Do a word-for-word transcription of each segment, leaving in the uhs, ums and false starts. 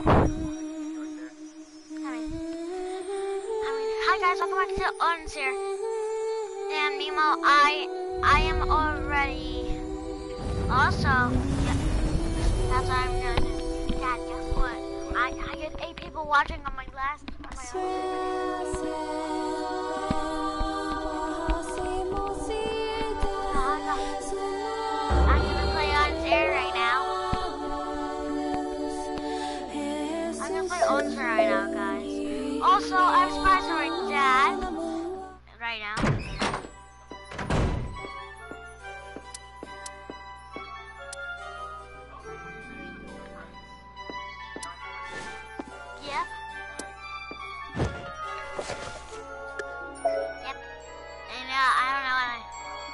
Hi guys, welcome back to odinsphere. And Mimo, I I am already also yeah, that's what I'm gonna do. Dad, guess what? I I get eight people watching on my last on my other I'm gonna play odinsphere right now. I'm gonna play odinsphere right now, guys. Also, I'm surprised for my dad right now. Yep. Yep. And uh, I don't know what I...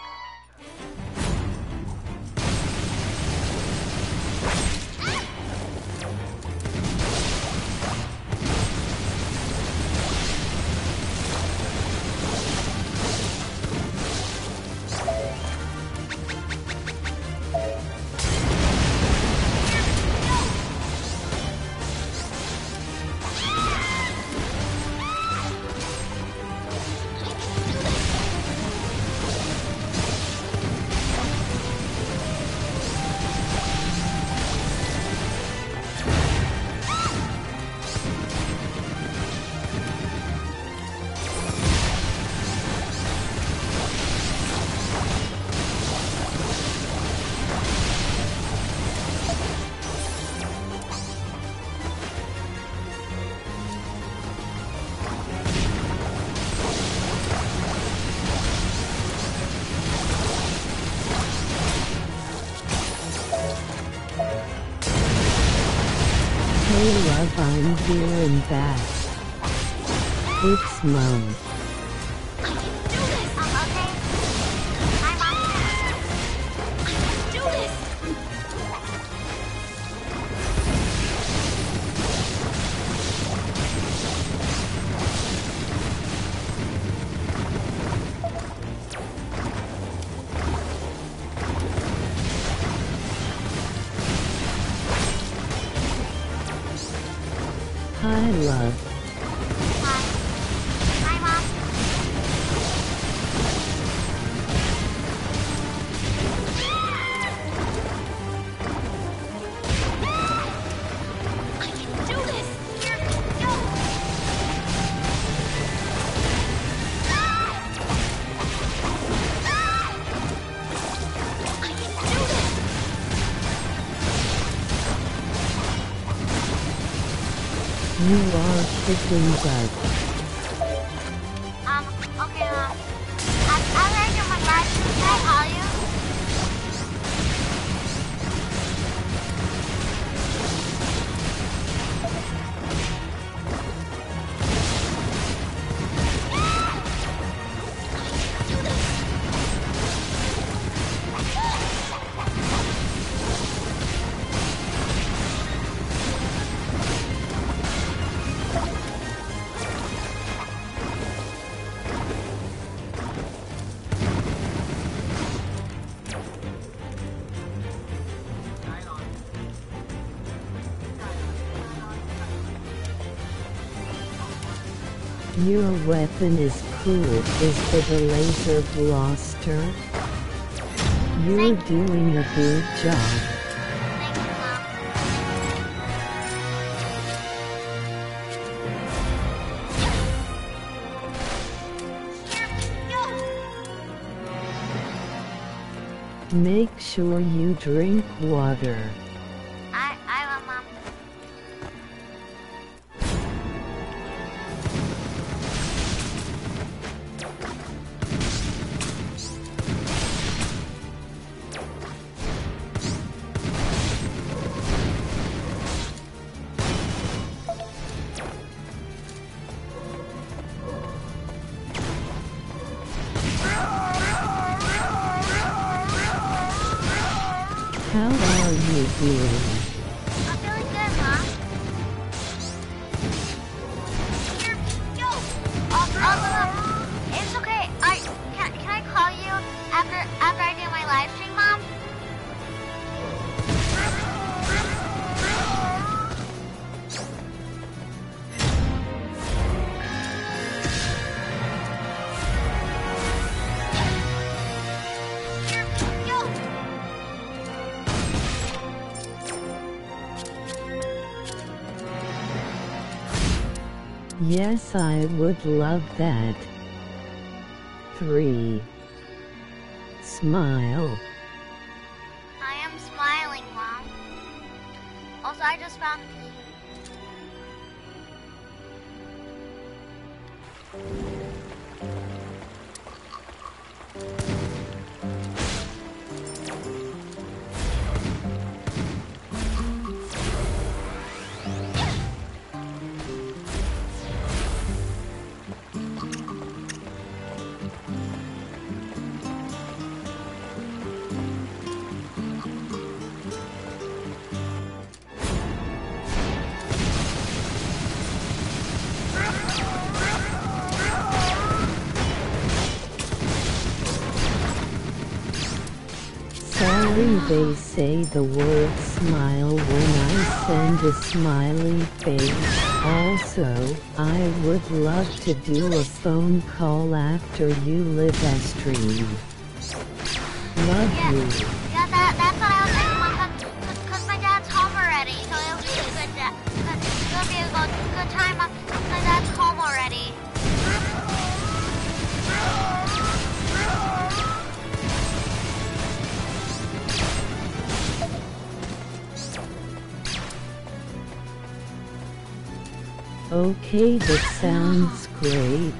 I'm here and back. It's Mom. I can do this! I'm okay. I'm on. I can do this! Hi, love. Hi. Hi, Mom. I can do this! Here, go! I can do this! You are kicking butt. Um, okay, Mom. I'm, I'm ready to my live stream. Can I call you? Your weapon is cool. Is it a laser blaster? You're doing a good job. Thank you, Mom. Make sure you drink water. I, I will, Mom. How are you doing? I'm feeling good, Mom. Here, go! Oh, oh, Mom. It's okay. I can, can I call you after after I do my live stream, Mom? Yes, I would love that. three. Smile. I am smiling, Mom. Also, I just found the key. Sorry, they say the word smile when I send a smiley face. Also, I would love to do a phone call after you live as stream. Love Yeah. you. Yeah, that, that's what I was thinking, Mom, because my dad's home already, so it'll be a good, da- good it'll be a good, good time. My, my dad's home already. Okay, that sounds great.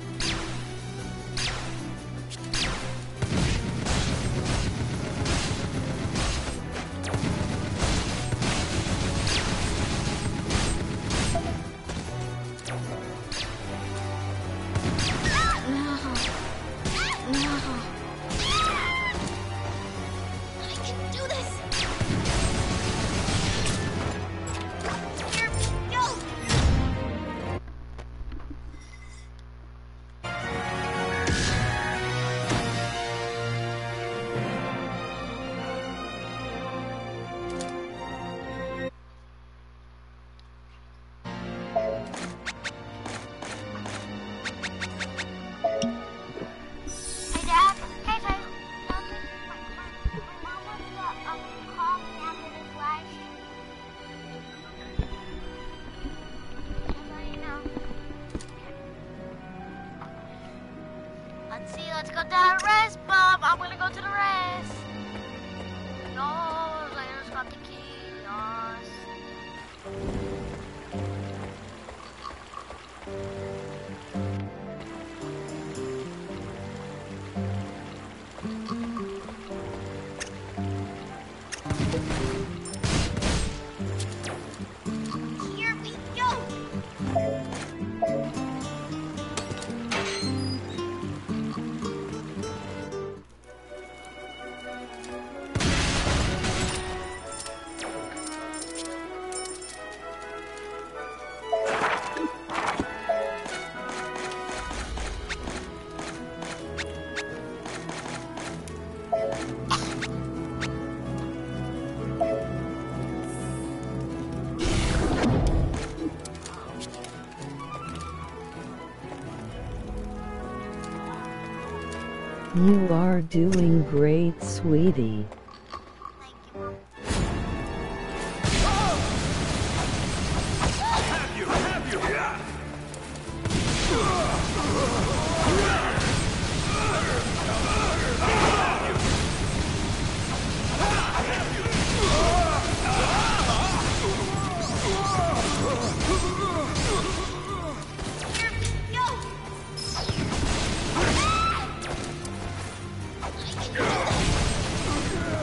Hey, Dad. Hey, Dad. Dad, my, my, my mom wants to um, call me after this live stream. Just so you know. Let's see. Let's go to the rest, Bob. I'm gonna go to the rest. No, I just got the key. Yes. Here we go. You are doing great, sweetie. Thank you, Mom. Have you, have you? Here we go.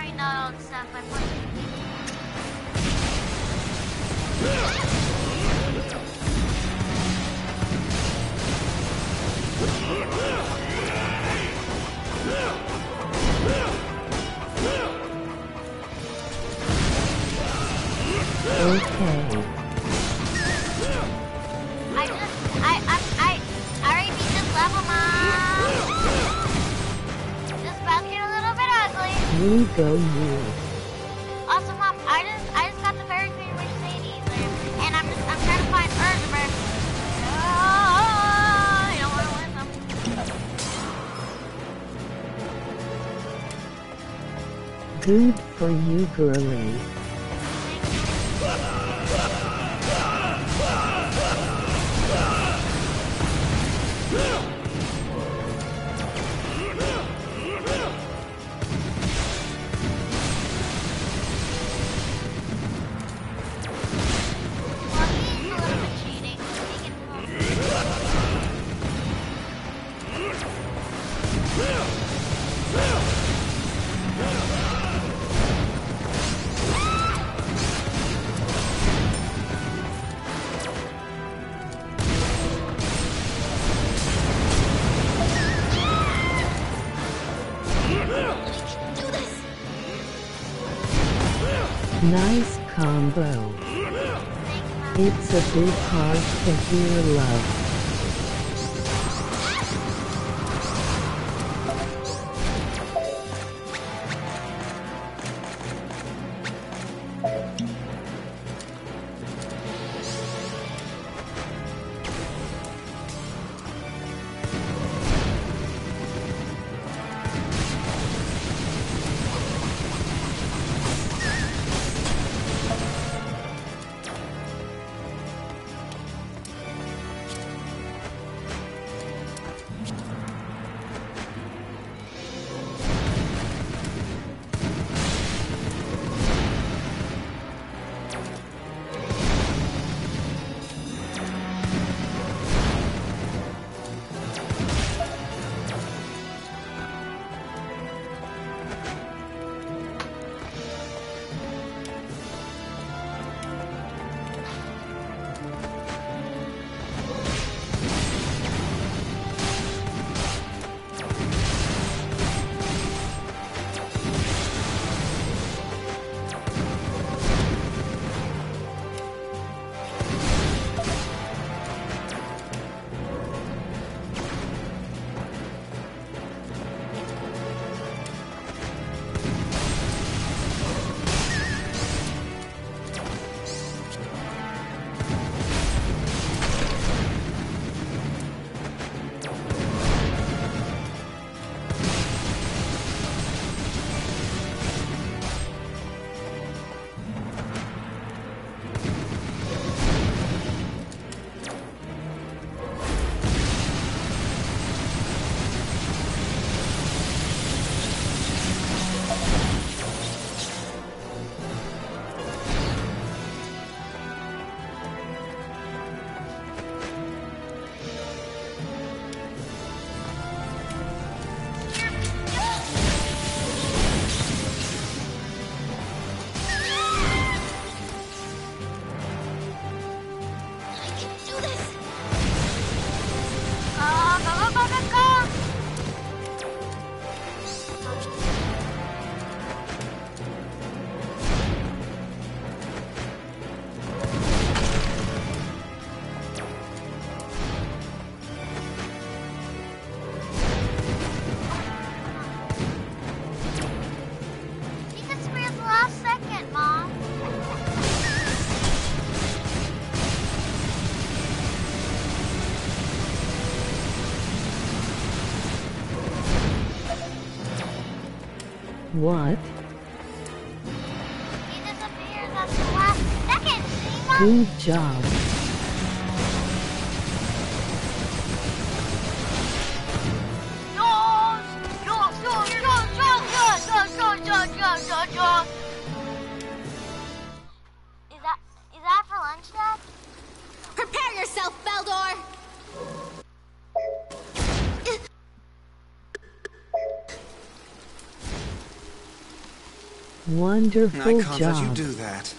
we know all the stuff by playing. Okay. I just, I, I, I, I already beat this level, Mom. This about to get a little bit ugly. You go you. Also, Mom, I just, I just got the Fairy Queen Mercedes there, and I'm just, I'm trying to find Urzamer. Oh, I don't want to win them. Good for you, girly. Nice combo. It's a bit hard to hear love. What? He disappears at the last second, Shima! Good job. Jaws! Jaws! Jaws! Jaws! Jaws! Jaws! Jaws! Jaws! Jaws! Jaws! Jaws! Is that, is that for lunch, Dad? Prepare yourself, Beldor! Wonderful I can't job. let you do that.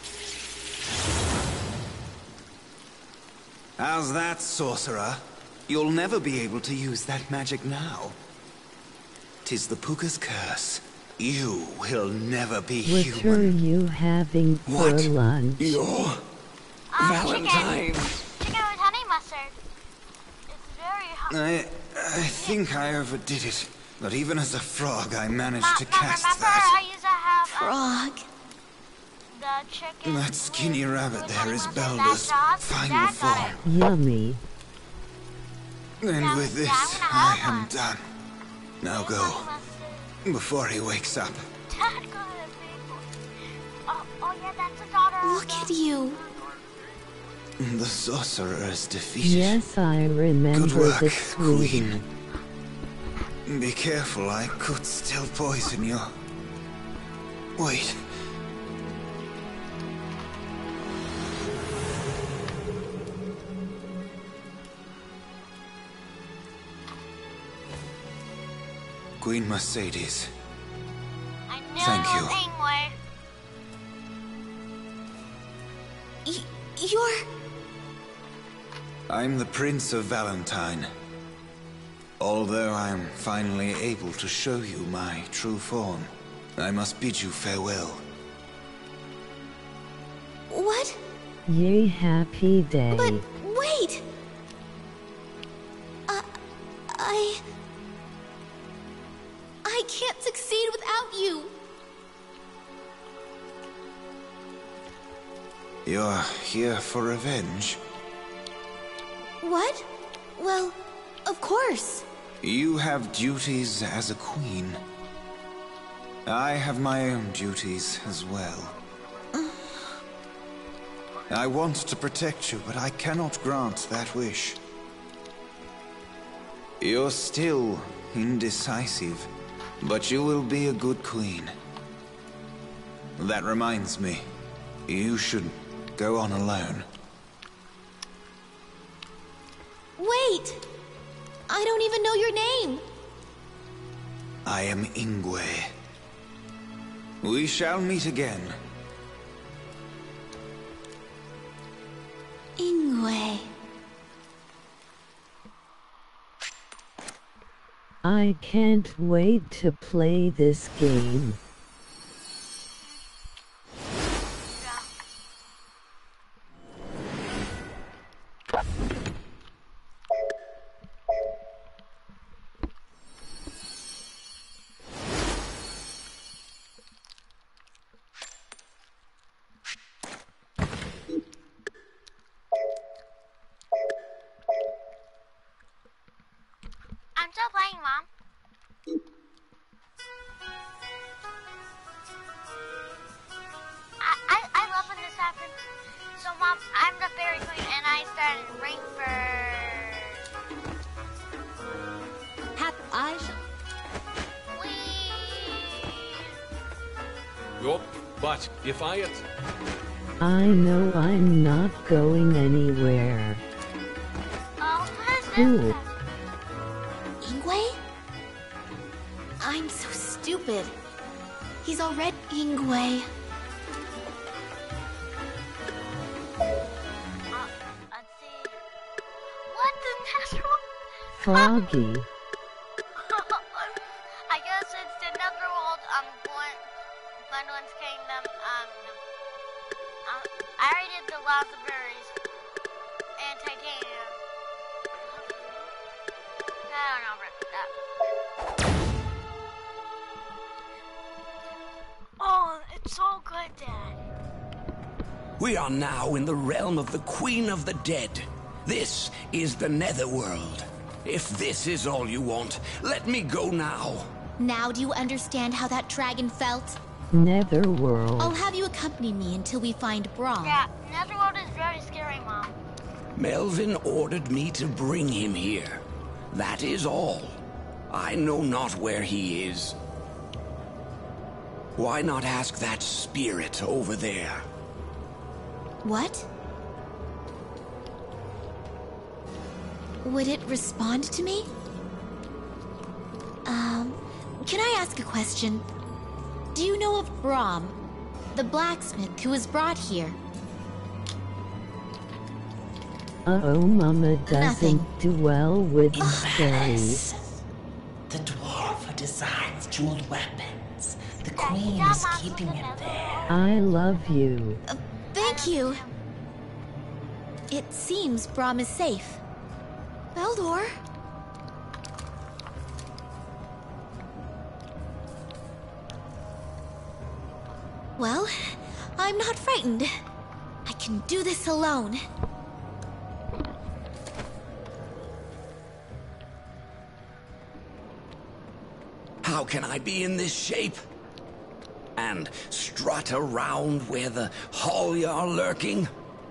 How's that, sorcerer? You'll never be able to use that magic now. 'Tis the Puka's curse. You will never be What human. are you having for What? lunch? Your Um, Valentine. Chicken. Chicken with honey mustard. It's very hot. I, I think I overdid it. But even as a frog, I managed Ma to ma cast remember that. I used to have um, Frog. the chicken. That skinny with, rabbit with there honey is mustard. Belder's That dog, final Dad got form. it. Yummy. And Yeah, with this, yeah, I'm gonna I have am one. done. Now With go, honey mustard. before he wakes up. Dad got a big one. Oh, oh yeah, that's the daughter of Look the- at you. The sorcerer is defeated. Yes, I remember Good work, the sweetie. Queen. Be careful, I could still poison you. Wait. Queen Mercedes. I knew Thank it you. was Ingwe. Y you're... I'm the Prince of Valentine. Although I'm finally able to show you my true form, I must bid you farewell. What? Yay, happy day. But wait! Uh, I... I can't succeed without you! You're here for revenge? What? Well, of course. You have duties as a queen. I have my own duties as well. I want to protect you, but I cannot grant that wish. You're still indecisive, but you will be a good queen. That reminds me, you should go on alone. Wait! I don't even know your name! I am Ingwe. We shall meet again. Ingwe. I can't wait to play this game. I'm still playing, Mom. I, I, I love when this happens. So, Mom, I'm the fairy queen, and I started Rainford. Hap, I shall... Please. Yup, but if I had... I know I'm not going anywhere. Oh, what is Cool. this? Ingwe? I'm so stupid. He's already Ingwe. Uh, let's see. What the natural? Froggy. I guess it's the netherworld, um, Gwen, Gwendolyn's kingdom, um, um, I already did the lava berries and titanium. I don't know about that. Oh, it's so good, Dad. We are now in the realm of the Queen of the Dead. This is the Netherworld. If this is all you want, let me go now. Now do you understand how that dragon felt? Netherworld. I'll have you accompany me until we find Braum. Yeah, netherworld is very scary, Mom. Melvin ordered me to bring him here. That is all. I know not where he is. Why not ask that spirit over there? What? Would it respond to me? Um, can I ask a question? Do you know of Brahm, the blacksmith who was brought here? Uh-oh, Mama doesn't Nothing. do well with In fairies. Paris, the dwarf who designs jeweled weapons. The Yeah, queen he got is lots keeping of him them. there. I love you. Uh, thank you. It seems Brahm is safe. Beldor? Well, I'm not frightened. I can do this alone. How can I be in this shape? And strut around where the Holly are lurking?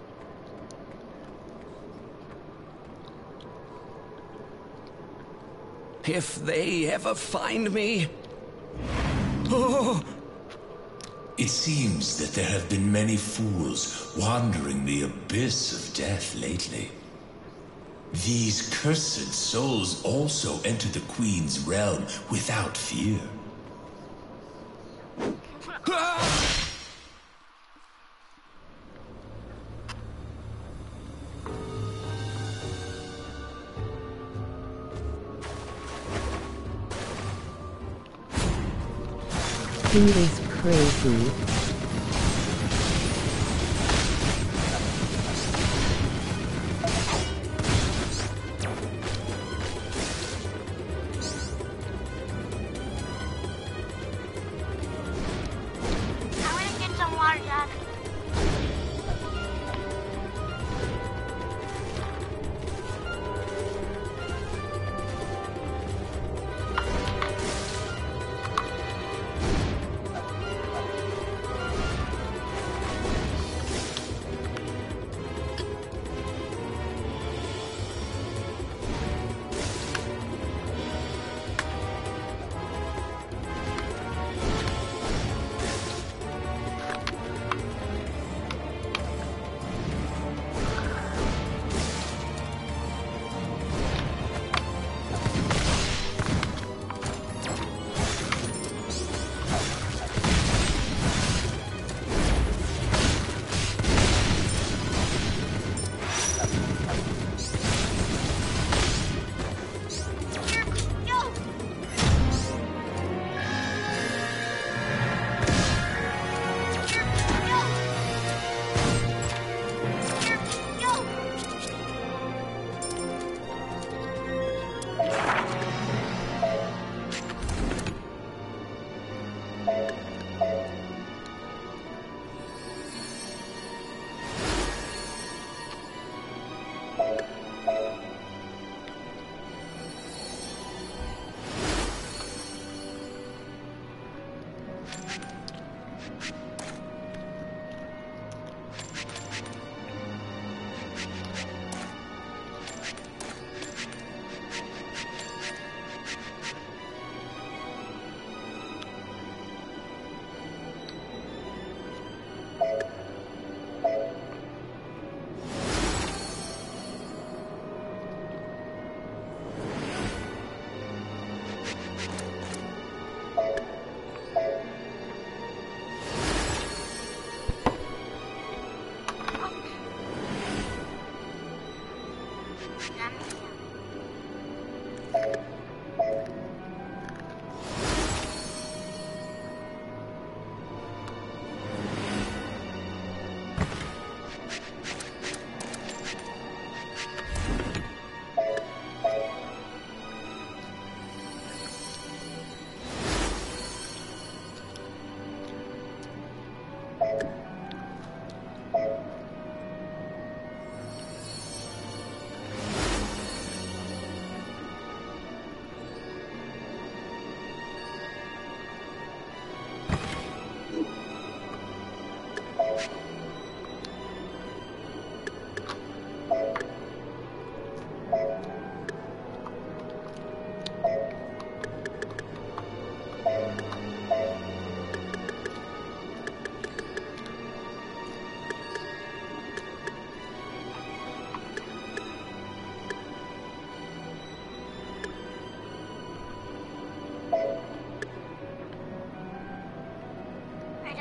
If they ever find me... Oh! It seems that there have been many fools wandering the abyss of death lately. These cursed souls also enter the Queen's realm without fear. He is crazy. I'm gonna get some water, Dad.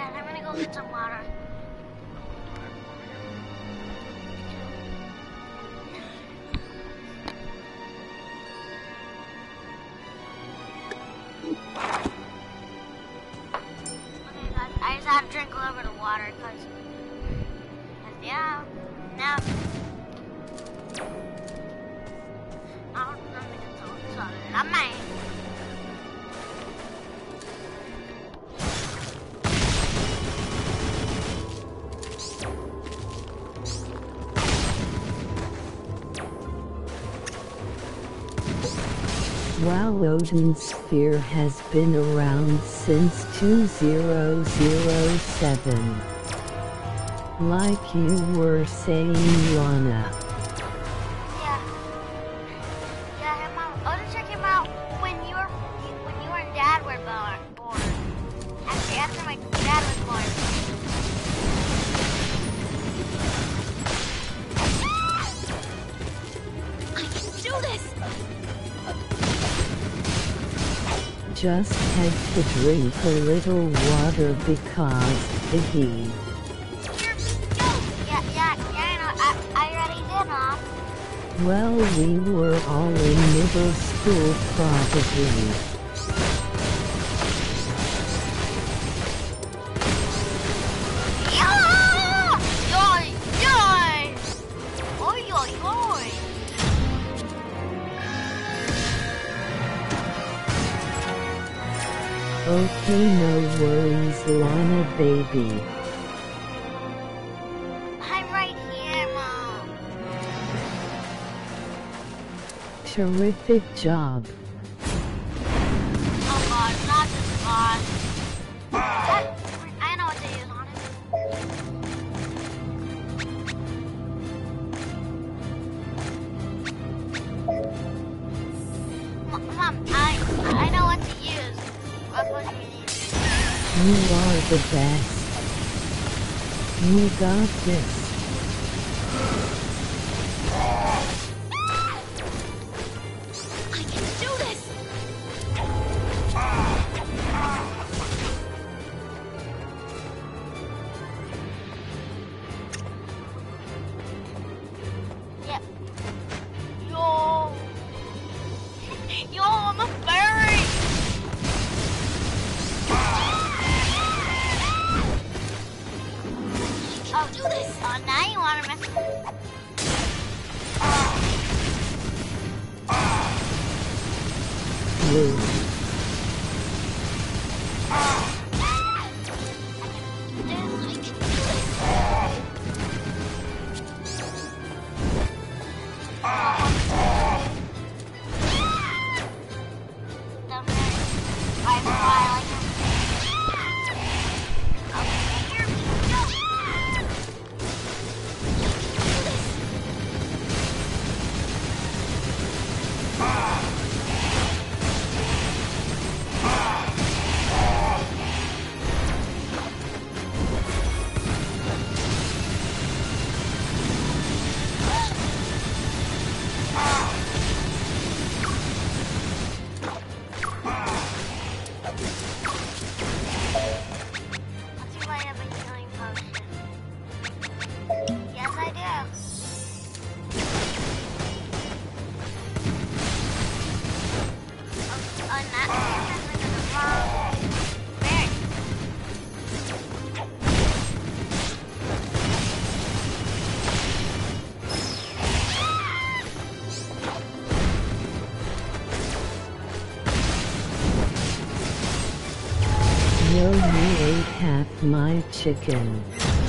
Dad, I'm gonna go get some water. Okay, guys, I just had to drink a little bit of water, because, yeah, now, I don't know if it's all I'm mad. While odinsphere has been around since two thousand seven. Like you were saying, Lana. Yeah. Yeah, Mom. Odinsphere came out when you were when you and Dad were born. Actually, after my dad was born. I can do this! Just had to drink a little water because the heat. Yeah, yeah, yeah, I know. I, I already did, Mom. Well, we were all in middle school probably. Yeah! Yoy! Yoy! Oy, oy, oy! Okay, no worries, Lana baby. I'm right here, Mom. Terrific job. Oh God, not this God. That, I know what to use on it. M- Mom, I I know what to use. What was you need? You are the best. You got this. I can do this! Yep. Yo. Yo, I'm a fairy. Oh, do this. Oh, now you want to mess with me. Blue. Yo, you ate half my chicken.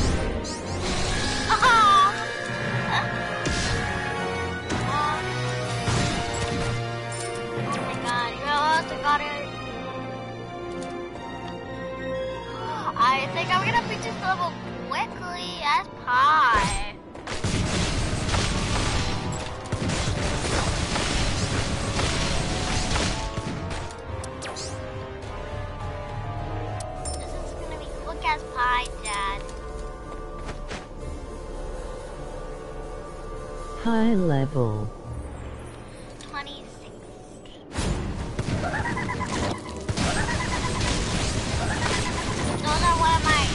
I think I'm gonna beat this level quickly as pie. This is gonna be quick as pie, Dad. High level. twenty-six. Those are one of my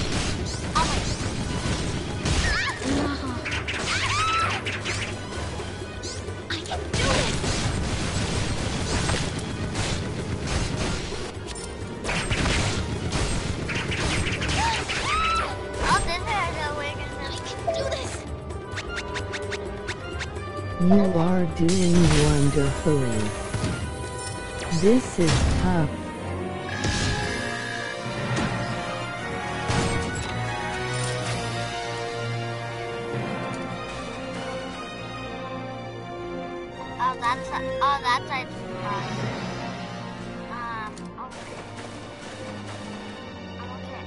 You are doing wonderfully. This is tough. Oh, that's a, oh, that's a, uh, um, okay. Okay.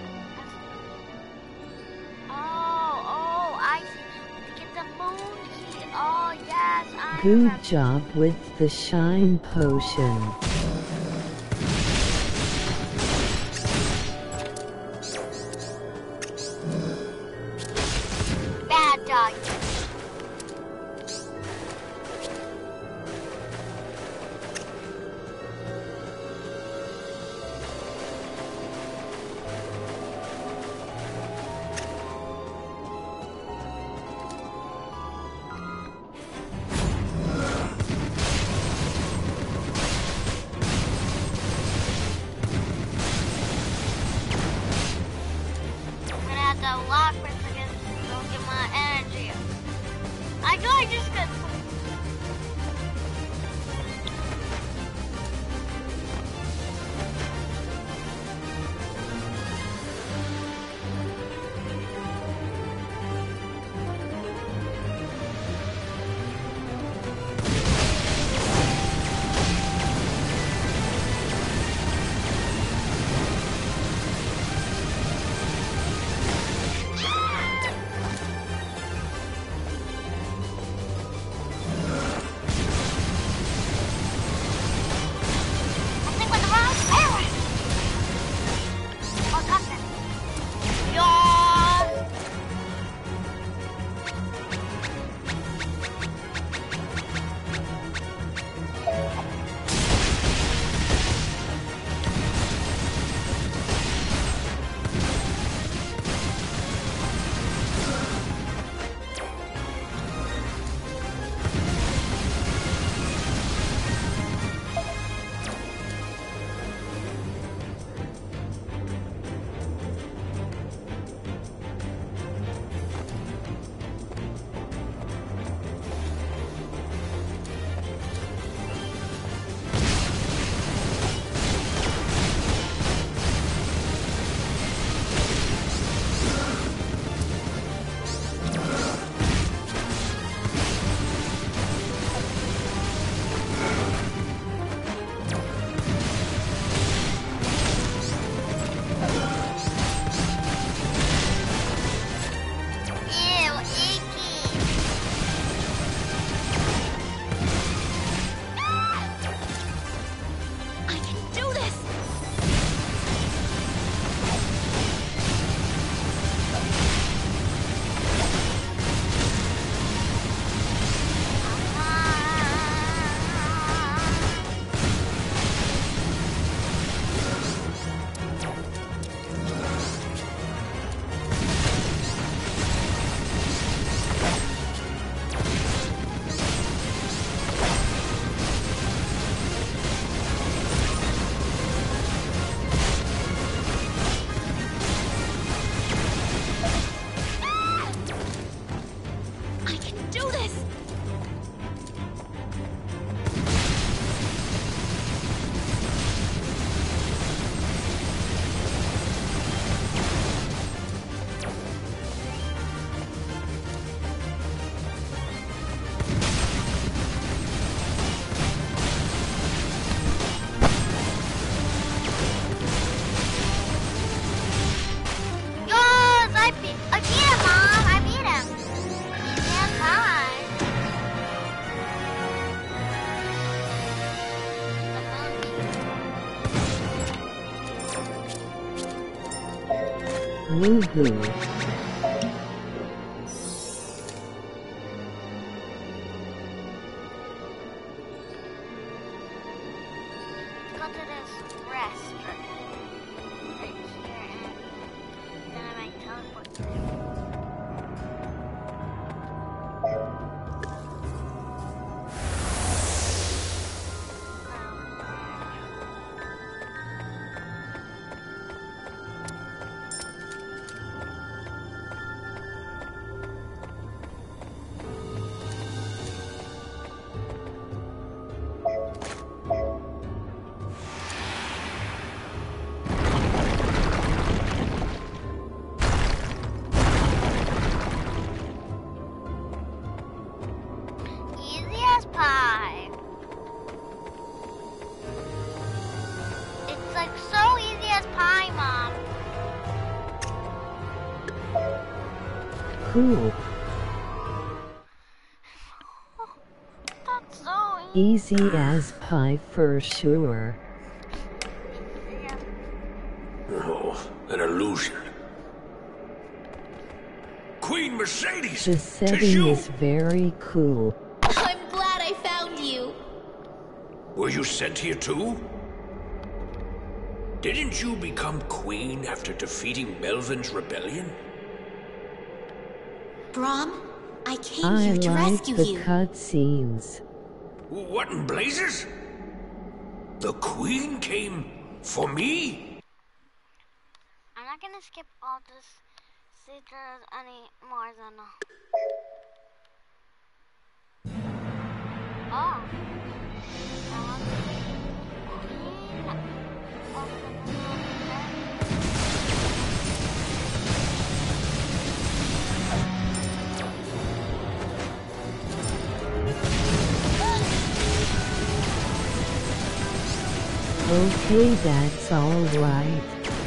Oh, oh, I see. To get the moon key. Oh, yes, I Good remember. job with the shine potion. Bad dog. I'm gonna have to lock for a second. Don't get my energy. I know I just got. I think with the wrong arrow. Oh, got that. Yeah. Ew, icky. I can do this! I can do this! Yes, I beat, I beat him, Mom. I beat him. Damn time. Woohoo. Let's go to this rest right here, and then I might teleport to him. cool. That's so easy. Easy as pie for sure. Oh, an illusion. Queen Mercedes! The tis setting you! is very cool. I'm glad I found you. Were you sent here too? Didn't you become queen after defeating Melvin's rebellion? Brahm, I came I here to like rescue the you. cutscenes. What in blazes? The queen came for me? I'm not gonna skip all this secrets any more than. Uh... Oh. I want to be queen of the Okay, that's alright.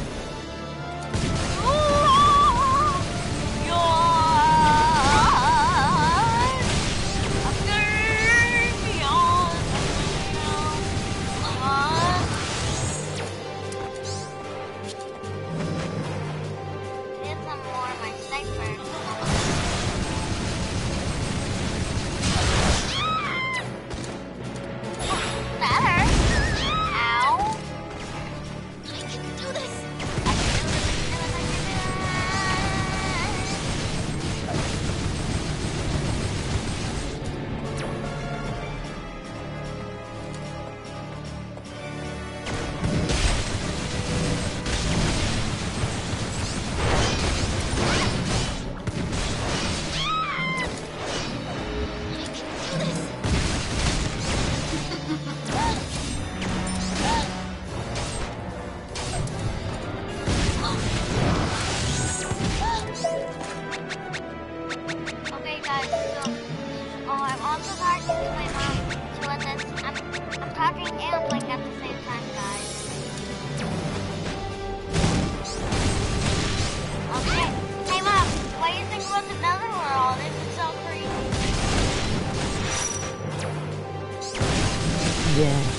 Yes.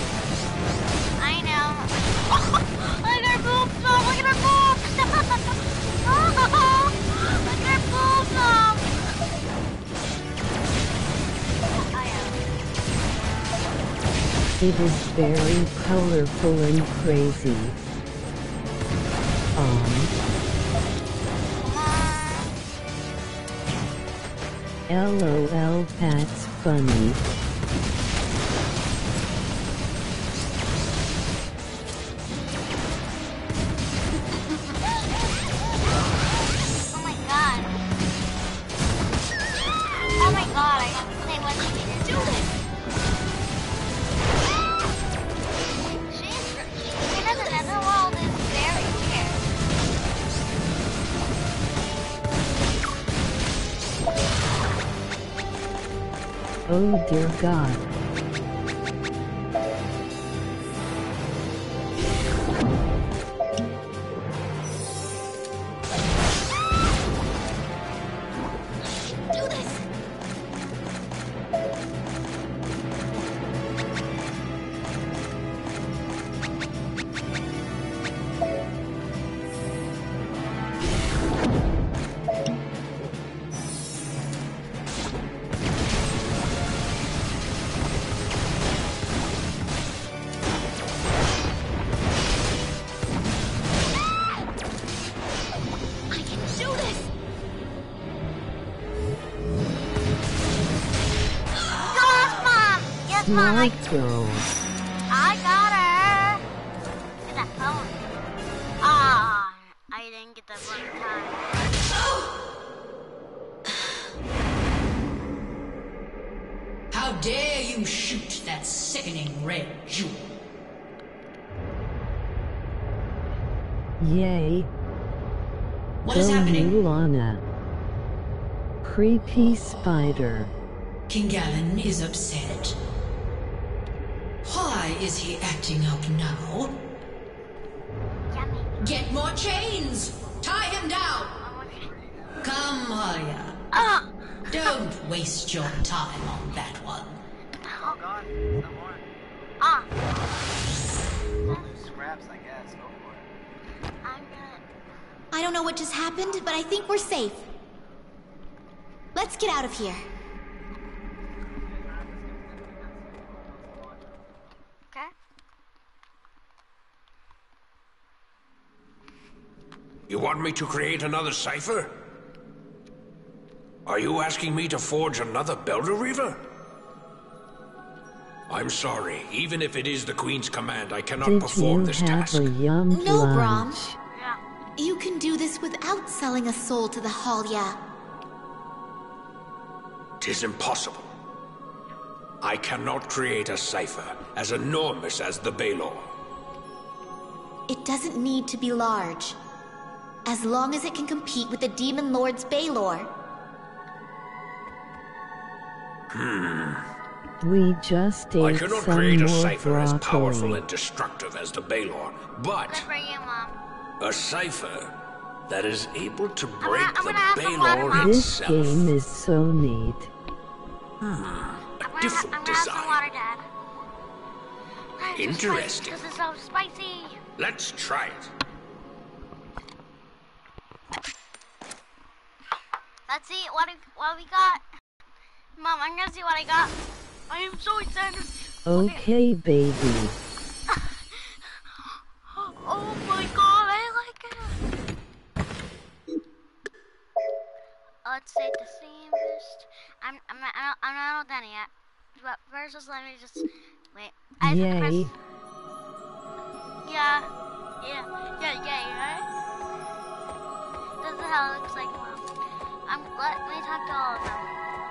I know. Look at her boobs, Mom. Look at her boobs. Look at her boobs, Mom. I am. It is very colorful and crazy. Um. LOL, that's funny. Oh dear God. Do this. Smart girl. I got her. Get that phone. Ah, I didn't get that one time. How dare you shoot that sickening red jewel? Yay. What Go is happening? you, Lana. Creepy spider. King Galen is upset. Why is he acting up now? Yummy. Get more chains! Tie him down! Come, Holly. Ah! Don't waste your time on that one. Oh god, no more. Ah! Scraps, I guess. Go for it. I'm gonna... I don't know what just happened, but I think we're safe. Let's get out of here. Okay. You want me to create another cipher? Are you asking me to forge another Belder Reaver? I'm sorry. Even if it is the Queen's command, I cannot Did perform you this have task. a yum No, lunch? Brahm. Yeah. You can do this without selling a soul to the Halya. Tis impossible. I cannot create a cipher as enormous as the Baelor. It doesn't need to be large. As long as it can compete with the Demon Lord's Baelor. We just I ate cannot some create a more cipher as powerful broccoli. and destructive as the Baelor, but Good for you, Mom. a cipher that is able to I'm break gonna- I'm the gonna have some water, Baelor Mom. This itself. game is so neat. A I'm gonna, different I'm gonna have some design. water, Dad. Interesting. This is so spicy. Let's try it. Let's see what we, what we got. Mom, I'm gonna see what I got. I am so excited. Okay, baby. Oh my god, I like it. Let's take the same boost. I'm I'm not, I'm not, I'm not all done yet. But first, just let me just wait. I have to Yay. press- Yeah, yeah, yeah, yeah, right? This is how it looks like, Mom. Um, let me talk to all of them.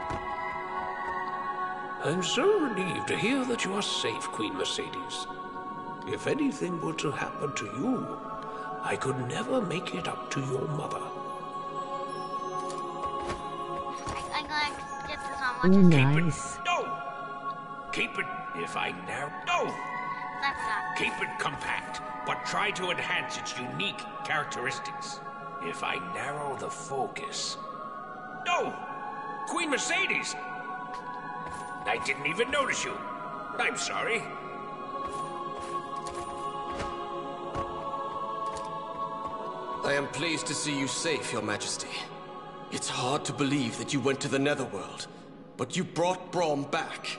I'm so relieved to hear that you are safe, Queen Mercedes. If anything were to happen to you, I could never make it up to your mother. I, I'm gonna get this on. Ooh, Watch it. nice. No! Keep it, if I narrow... No! I forgot. Keep it compact, but try to enhance its unique characteristics. If I narrow the focus... No! Queen Mercedes! I didn't even notice you. I'm sorry. I am pleased to see you safe, Your Majesty. It's hard to believe that you went to the Netherworld, but you brought Brahm back.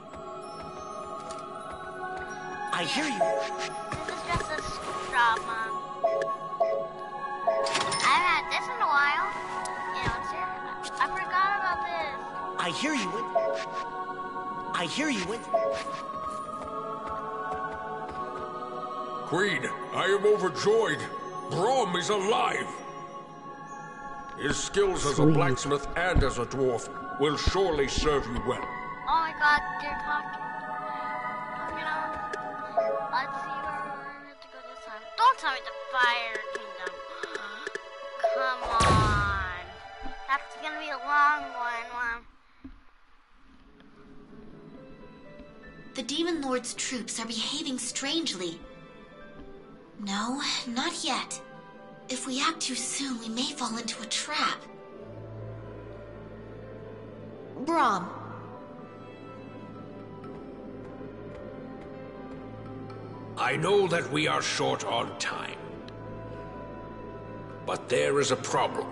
I hear you. This is just a straw, Mom. I haven't had this in a while. You know, it's here. I forgot about this. I hear you. I hear you. Queen, I am overjoyed. Brahm is alive. His skills as a Sweet. blacksmith and as a dwarf will surely serve you well. Oh my god, they're talking. You know, let's see where we're going to go this time. Don't tell me the Fire Kingdom. Come on. That's gonna be a long one, Mom. The Demon Lord's troops are behaving strangely. No, not yet. If we act too soon, we may fall into a trap. Brahm. I know that we are short on time. But there is a problem.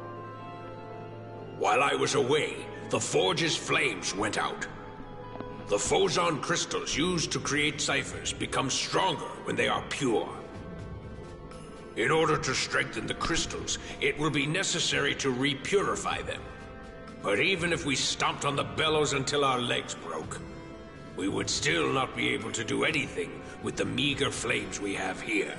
While I was away, the Forge's flames went out. The Phozon crystals used to create ciphers become stronger when they are pure. In order to strengthen the crystals, it will be necessary to repurify them. But even if we stomped on the bellows until our legs broke, we would still not be able to do anything with the meager flames we have here.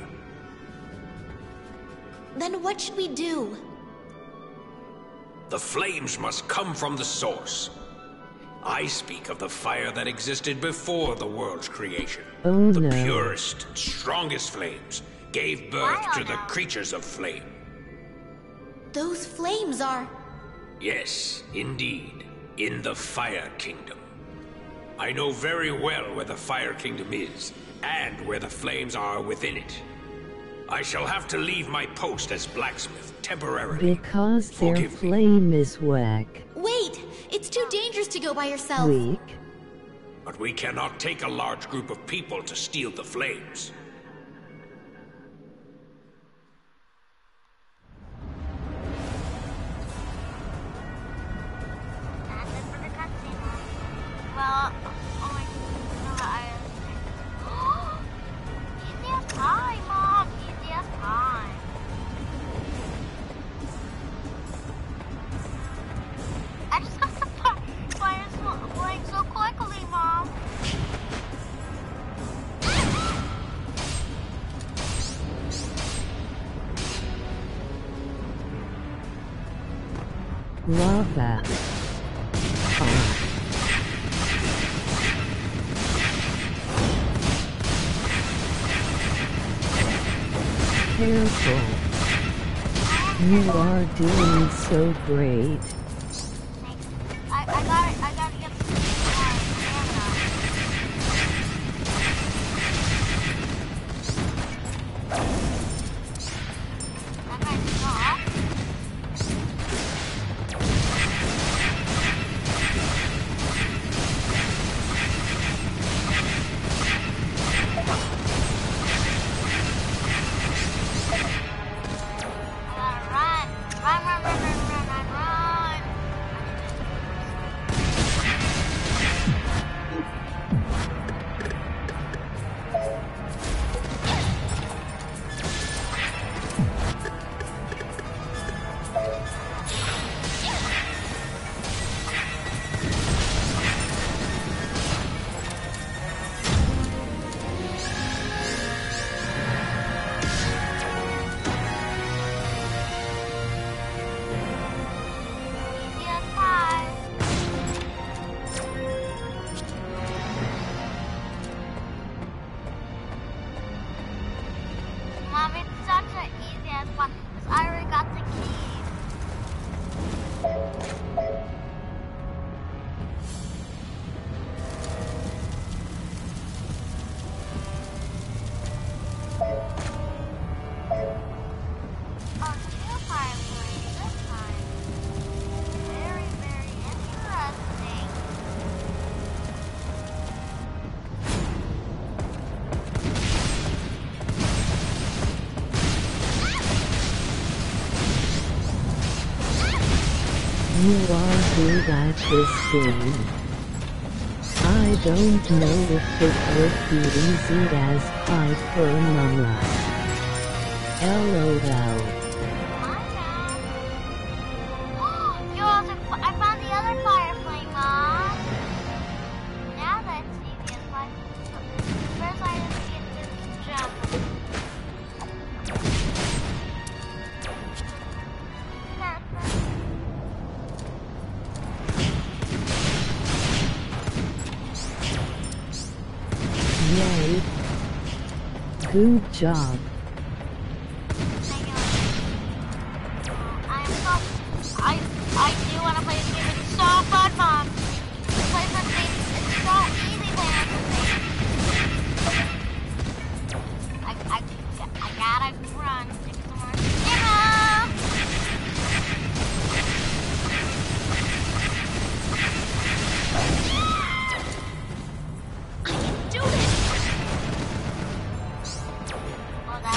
Then what should we do? The flames must come from the source. I speak of the fire that existed before the world's creation. Oh, the no. purest, strongest flames gave birth Wow, to the now. creatures of flame. Those flames are... Yes, indeed, in the Fire Kingdom. I know very well where the Fire Kingdom is, and where the flames are within it. I shall have to leave my post as blacksmith temporarily. Because their Forgive me. flame is whack. Wait! It's too dangerous to go by yourself. Weak. But we cannot take a large group of people to steal the flames. That's it for the cutscene. Well, oh my god, I... Easy as pie, Mom! Easy as pie. I just got the fi- fire going so quickly, Mom. Lava. Ah. Careful. You are doing so great. I, I got it. I gotta get some more stamina. That guy's soft. I gotta run. Run, run, run, run, run, run, run. Easy as pie. Mom, it's such an easy as pie. 'Cause I already got the key. Oh, two fire flames this time. Very, very interesting. You are good at this game. I don't know if it would be easy as pie for Among Us. LOL. You also, I found the other fire flame, Mom. Now that's easy as pie. First I have to get this jump. Perfect. Yay. Good job. Thank you. I'm so, I, I do want to play this game. It's so fun, Mom. To play this game, it's so easy playing this game. I, I, I gotta run to get some more stamina. I can do this! Oh, that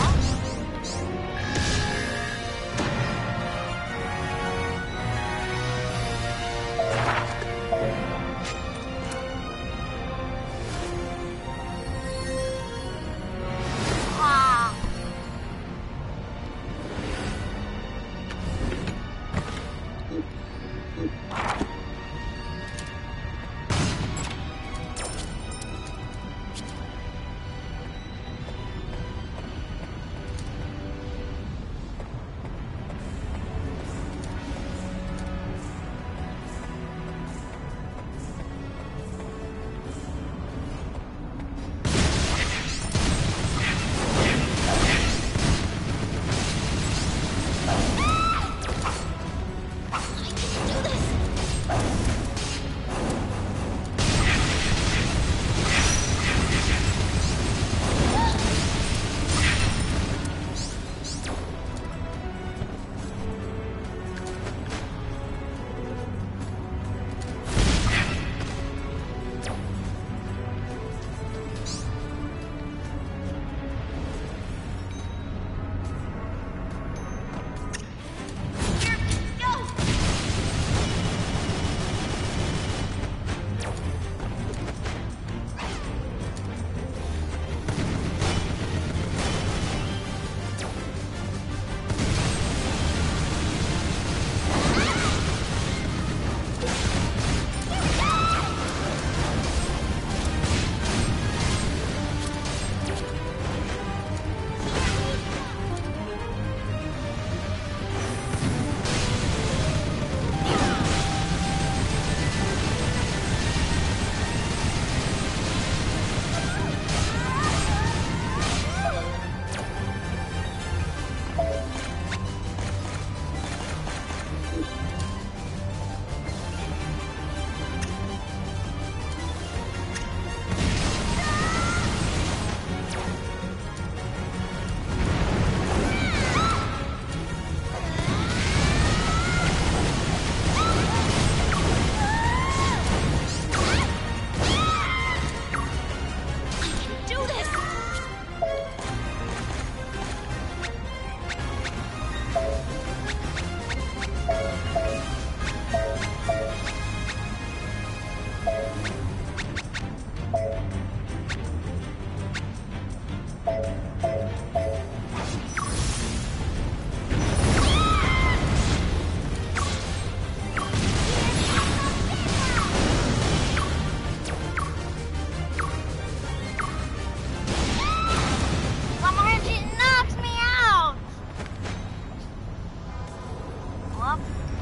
up.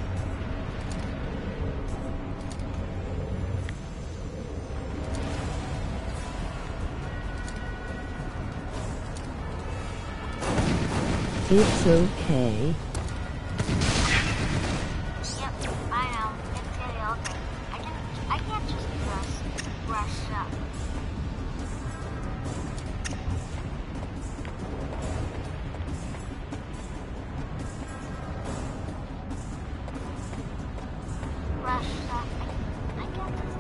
It's okay. Yep, I know. It's getting okay. I can I can't just rush rush up. Rush up. I, I can't just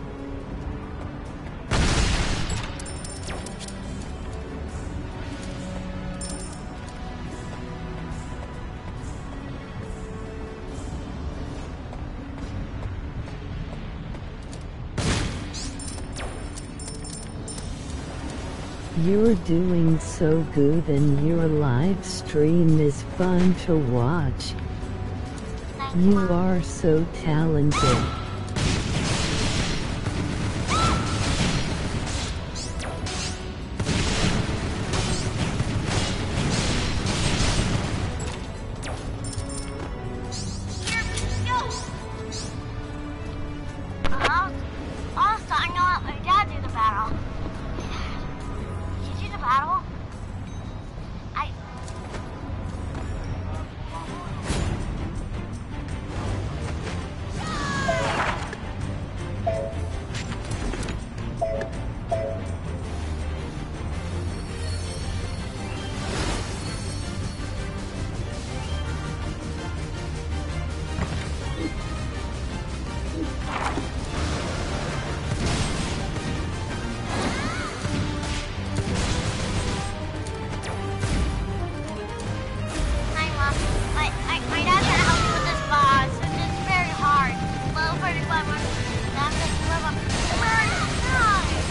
You're doing so good and your live stream is fun to watch. You are so talented. Uh, also, I know let my dad do the battle. Did you do the battle? I. Hi, Mom. My, my, my dad's gonna help me with this boss. It's just very hard. Level thirty-five, now I'm gonna level thirty-nine.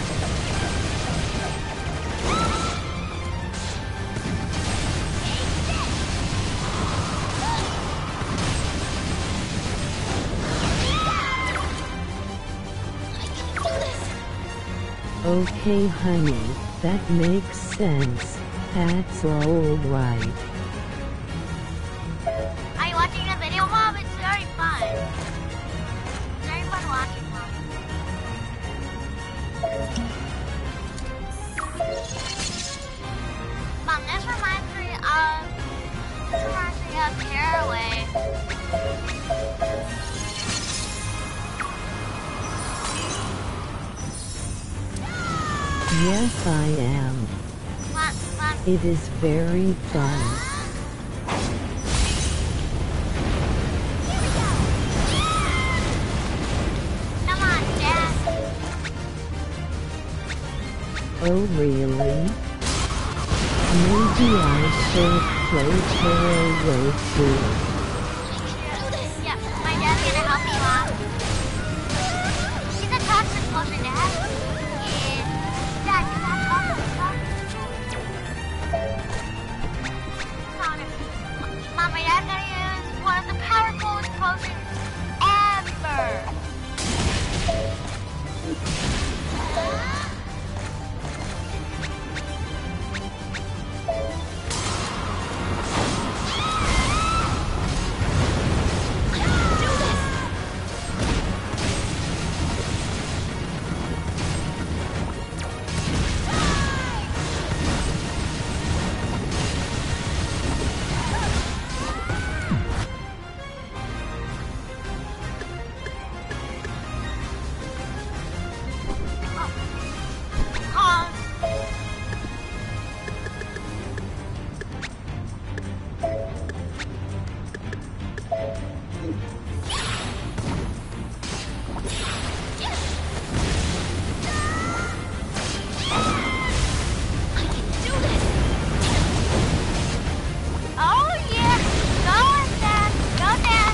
Okay honey, that makes sense. That's alright. Are you watching the video, Mom? It's very fun. It's very fun watching, Mom. Mom, this reminds me of this reminds me of Caraway. Yes I am. Mom, Mom, It is very fun. come on, Dad. Oh really? Maybe I should play Caraway too. Yep, my dad's gonna help me, Mom. She's a toxic potion, Dad. Yeah. Dad, is that toxic potion? Mom, my dad's gonna use one of the powerful potions ever. Pause. Oh yeah, go Dad, go Dad.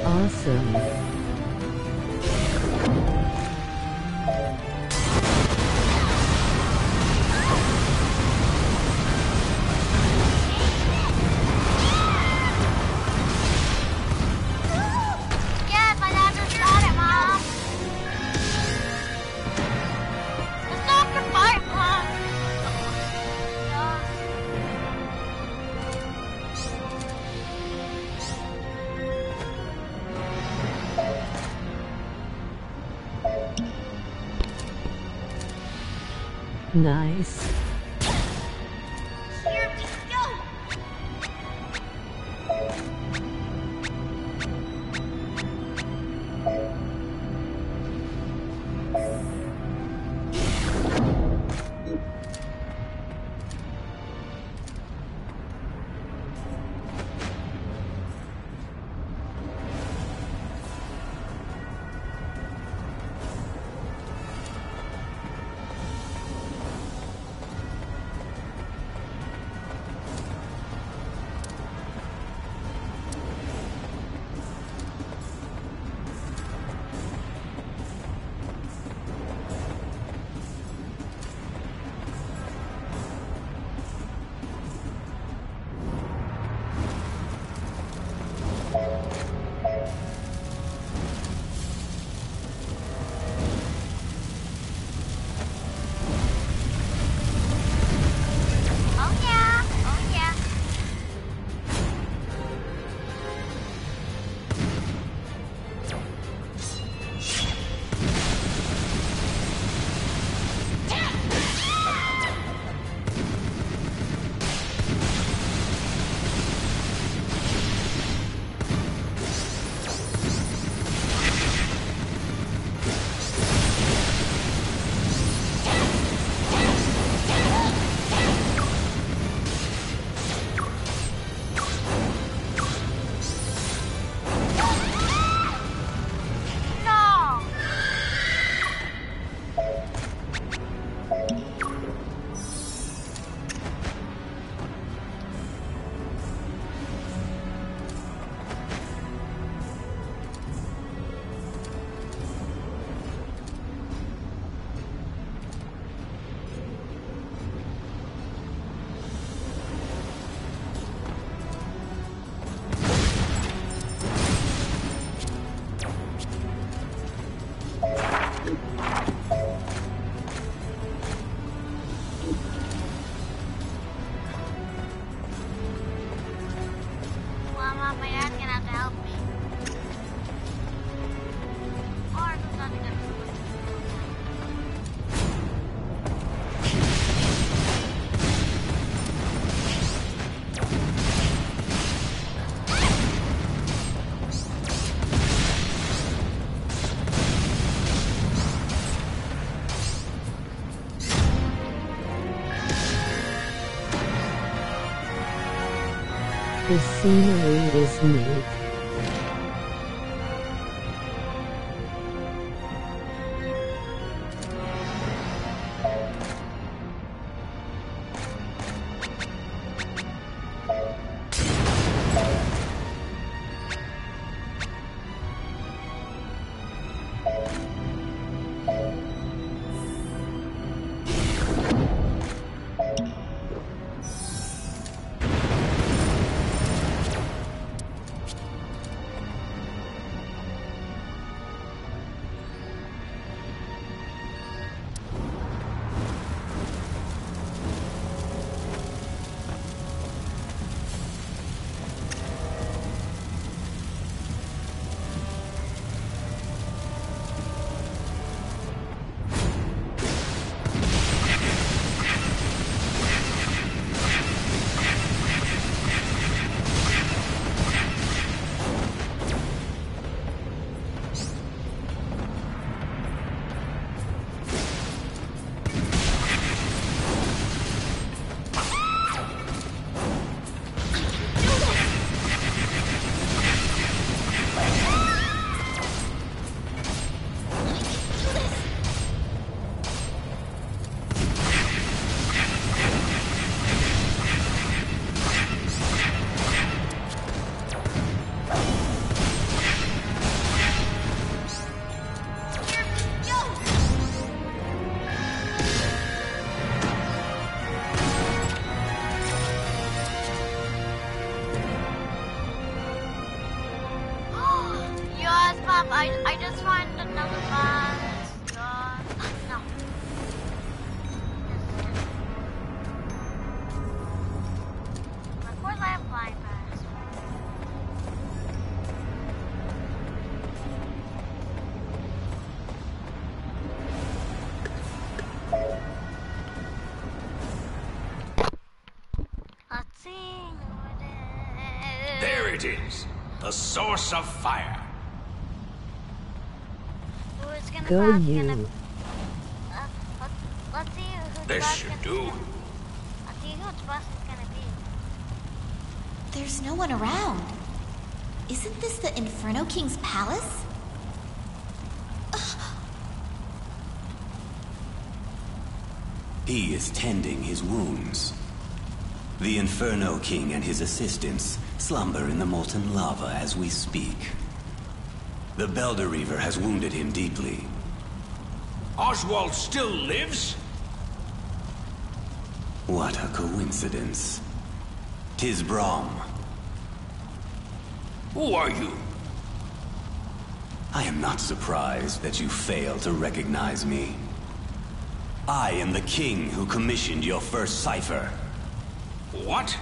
Awesome. Yes, my dad just got it, Mom. It's not goodbye, Mom. Nice. Here we go. Oh yeah, oh yeah. No. Well, Mom, my dad's gonna have to help me. Or there's nothing I can do. The scenery is neat. up. I, I just find another fast. Uh, no. Of course I have flying pass. Let's see what it is. There it is. The source of fire. Who is gonna Go boss you. Gonna, uh, let, let's see who the This boss should gonna do. be. Let's see who the boss is gonna be. There's no one around. Isn't this the Inferno King's palace? He is tending his wounds. The Inferno King and his assistants slumber in the molten lava as we speak. The Belder Reaver has wounded him deeply. Oswald still lives? What a coincidence. 'Tis Brahm. Who are you? I am not surprised that you fail to recognize me. I am the king who commissioned your first cipher. What?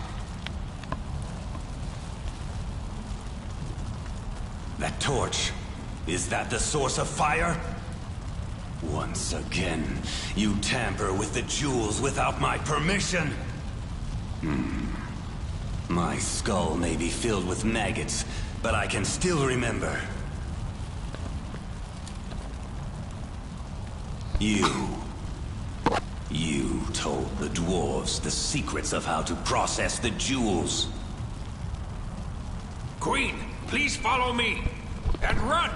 That torch, is that the source of fire? Once again, you tamper with the jewels without my permission. Hmm. My skull may be filled with maggots, but I can still remember. You... You told the dwarves the secrets of how to process the jewels. Queen, please follow me. And run!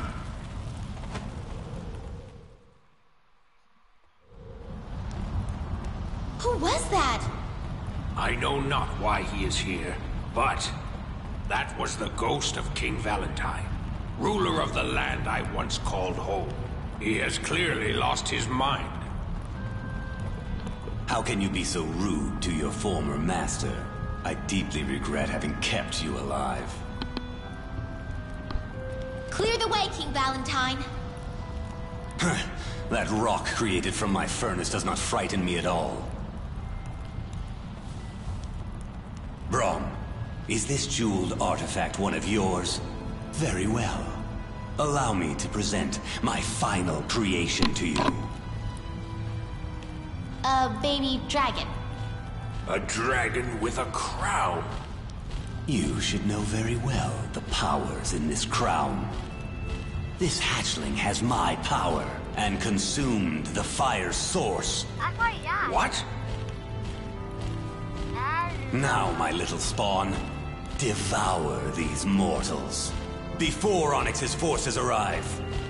Who was that? I know not why he is here, but that was the ghost of King Valentine, ruler of the land I once called home. He has clearly lost his mind. How can you be so rude to your former master? I deeply regret having kept you alive. Clear the way, King Valentine. That rock created from my furnace does not frighten me at all. Brahm, is this jeweled artifact one of yours? Very well. Allow me to present my final creation to you. A baby dragon. A dragon with a crown. You should know very well the powers in this crown. This hatchling has my power and consumed the fire source. I thought he died. What? Now, my little spawn, devour these mortals before Onyx's forces arrive.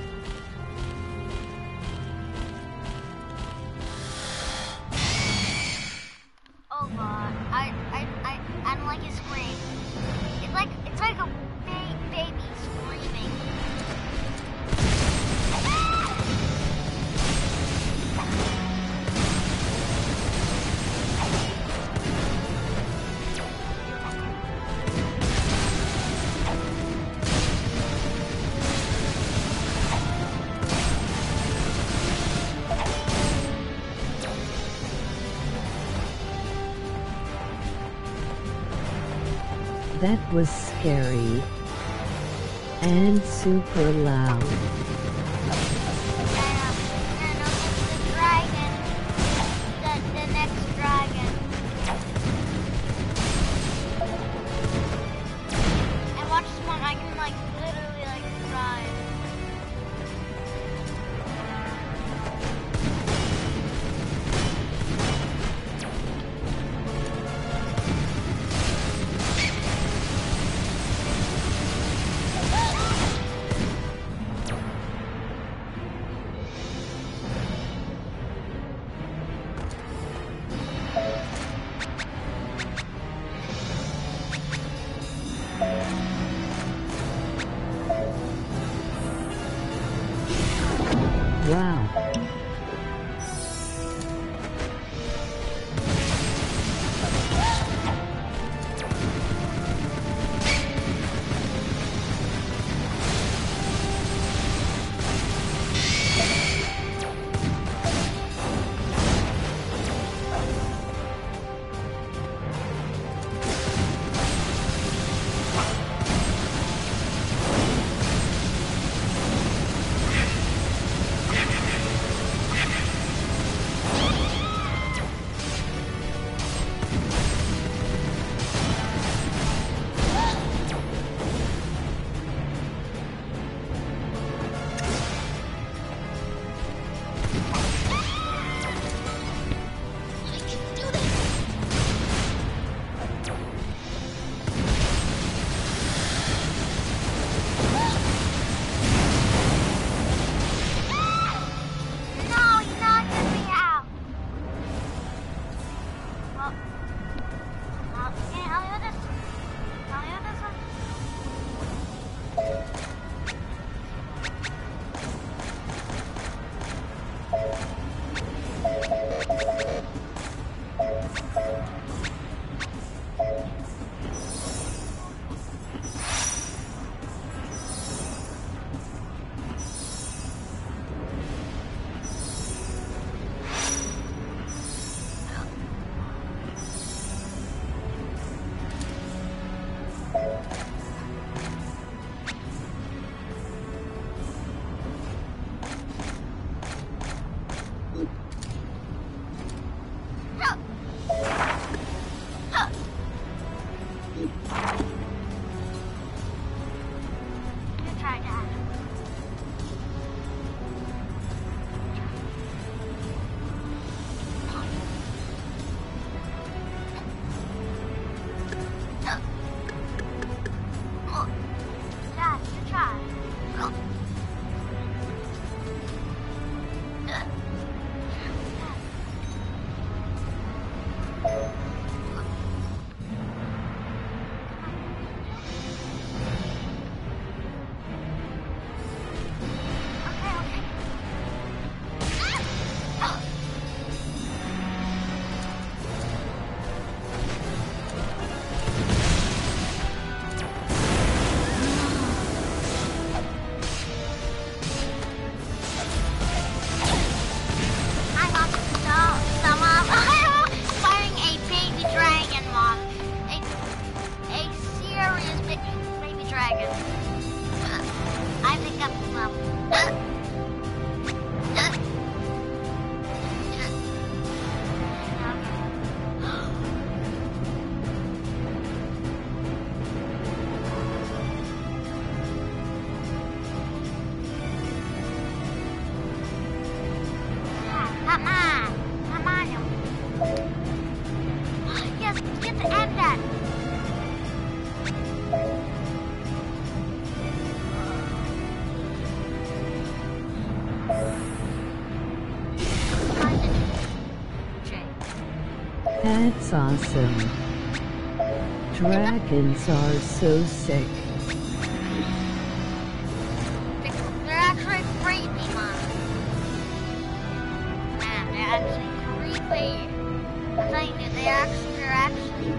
Oh god, I, I, I, I don't like his scream. It's like, it's like a ba baby screaming. That was scary. And super loud. Wow. That's awesome. Dragons are so sick. They're actually creepy, Mom. Man, they're actually creepy. I'm telling you, they're actually, they're actually...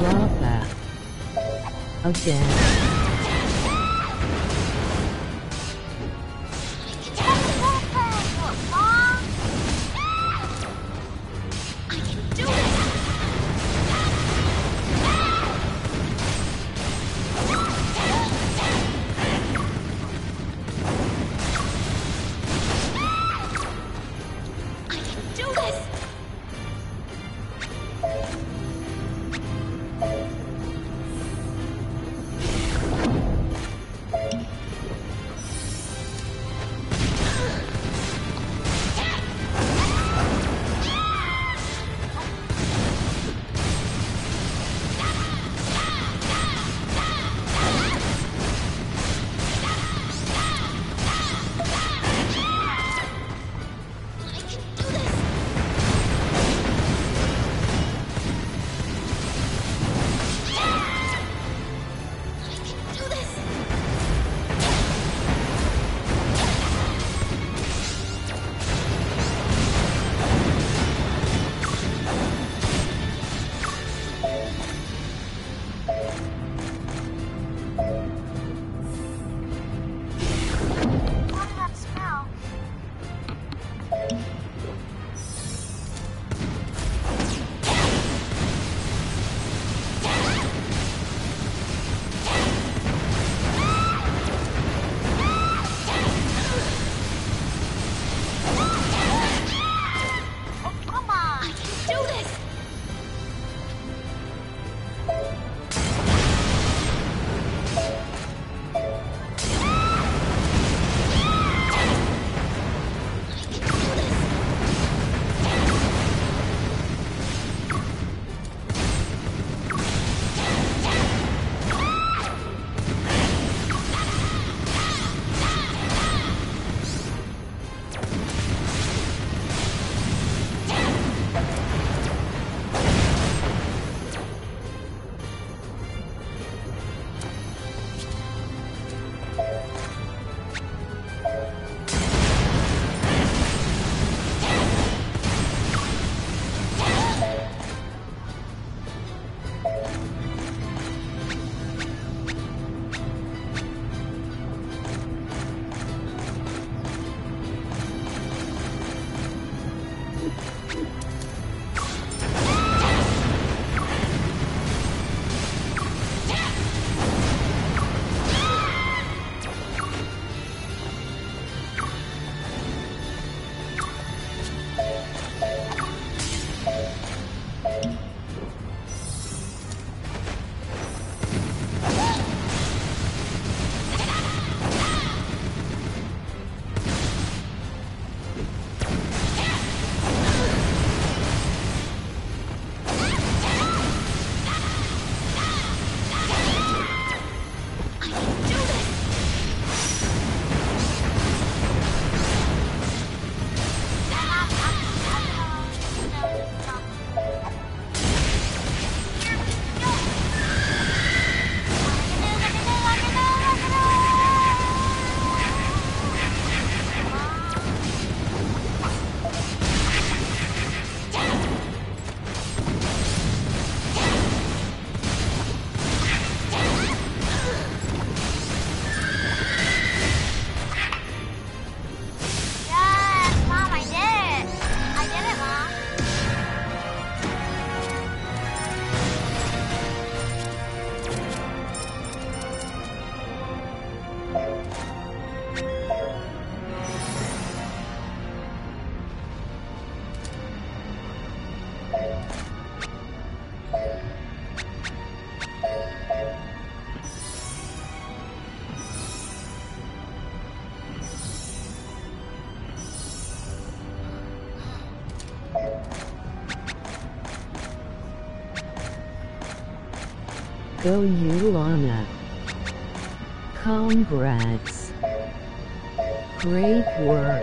drawback. Again. Go you Lana. Congrats. Great work.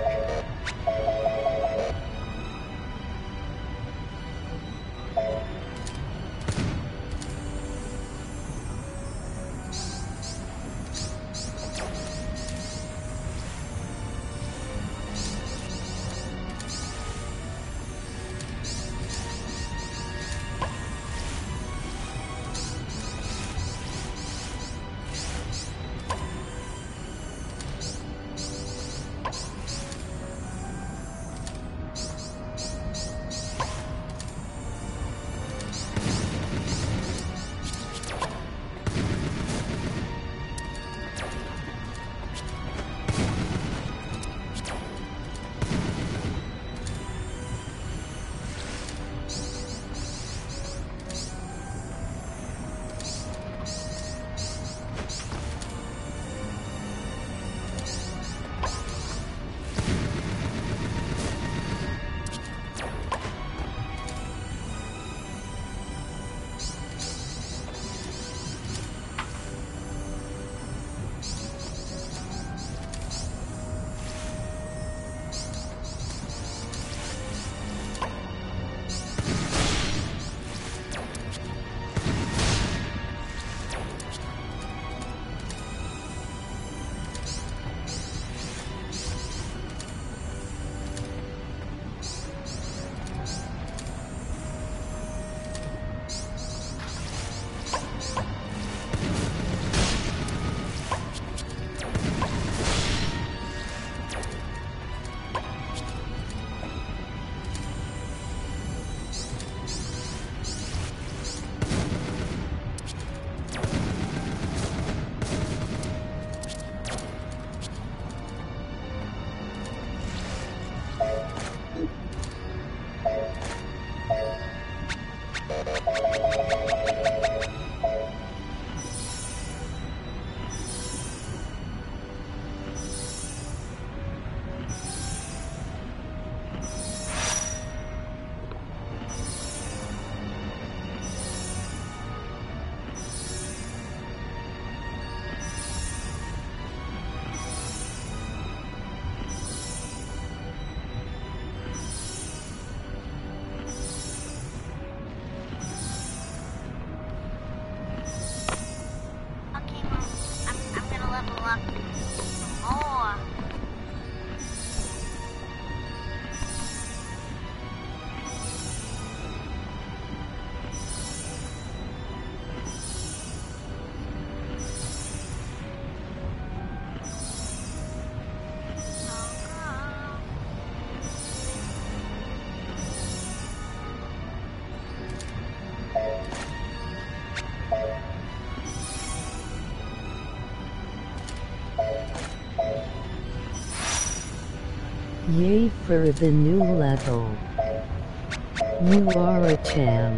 Yay for the new level. You are a champ.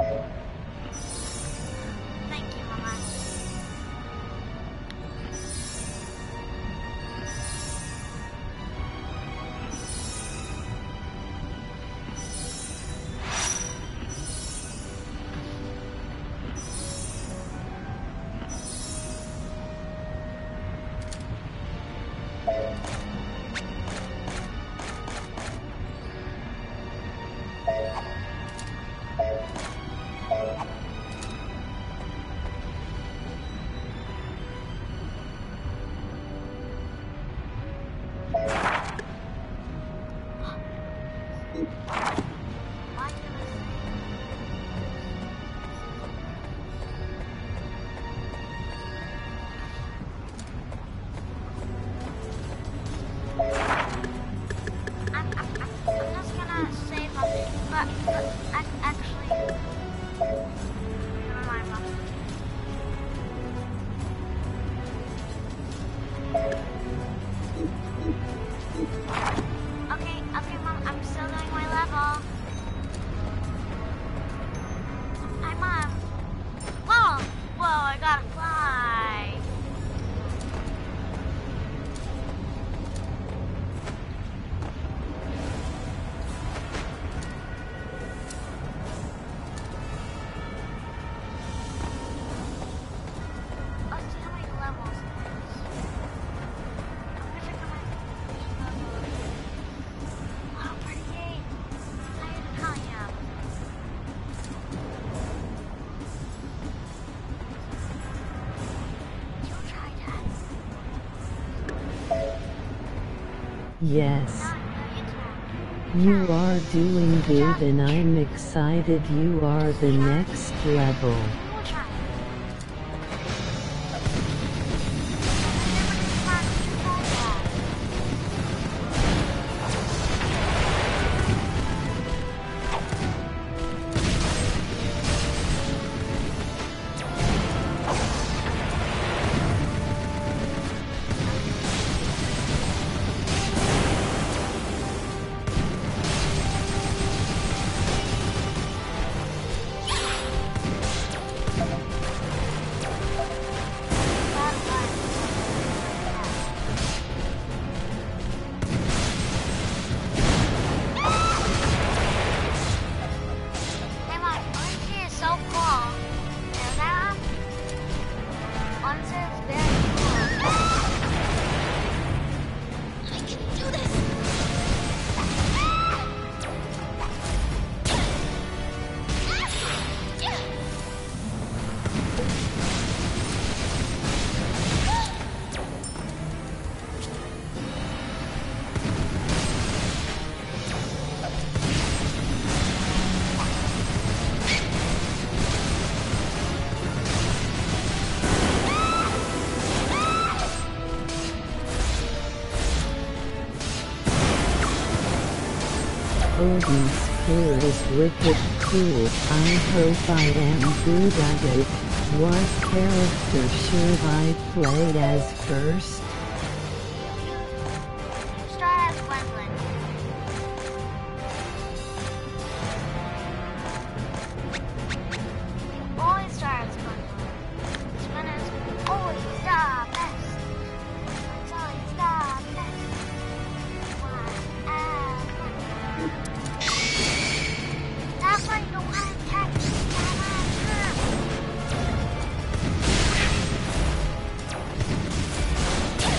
Thank you, Mama. Yes. You are doing good and I'm excited you are the next level. Odinsphere is wicked cool. I hope I am good at it. What character should I play as first? Start as Gwendolyn. Always start as Gwendolyn. Spinners always the best. It's always the best. That's why you don't want to catch that.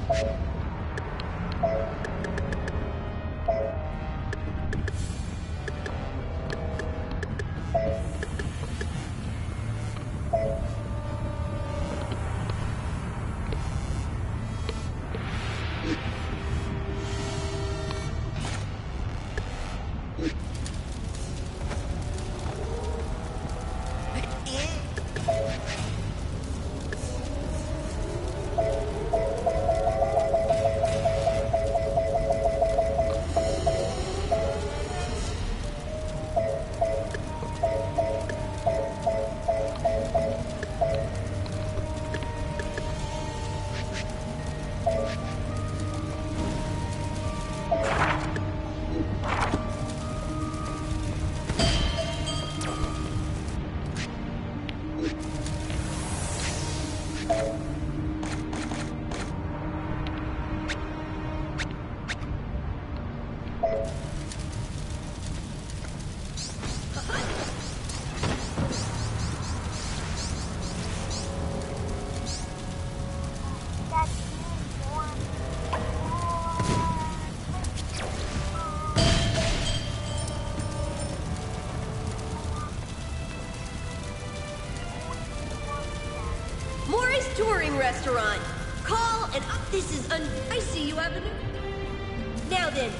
Touring restaurant. Call and up. This is un. I see you have a new. Now then.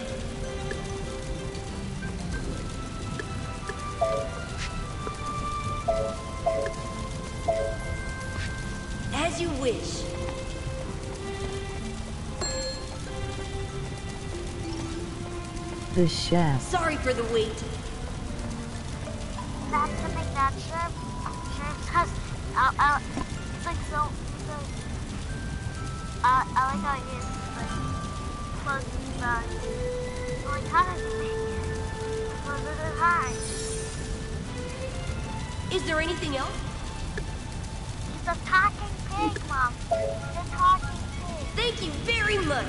As you wish. The chef. Sorry for the wait. That's the big that shrimp. Shrimp, cause uh, uh, it's like so. so uh, I like how it is like close to the back. Like how does it make close to the high? Is there anything else? He's a talking pig, Mom. He's a talking pig. Thank you very much.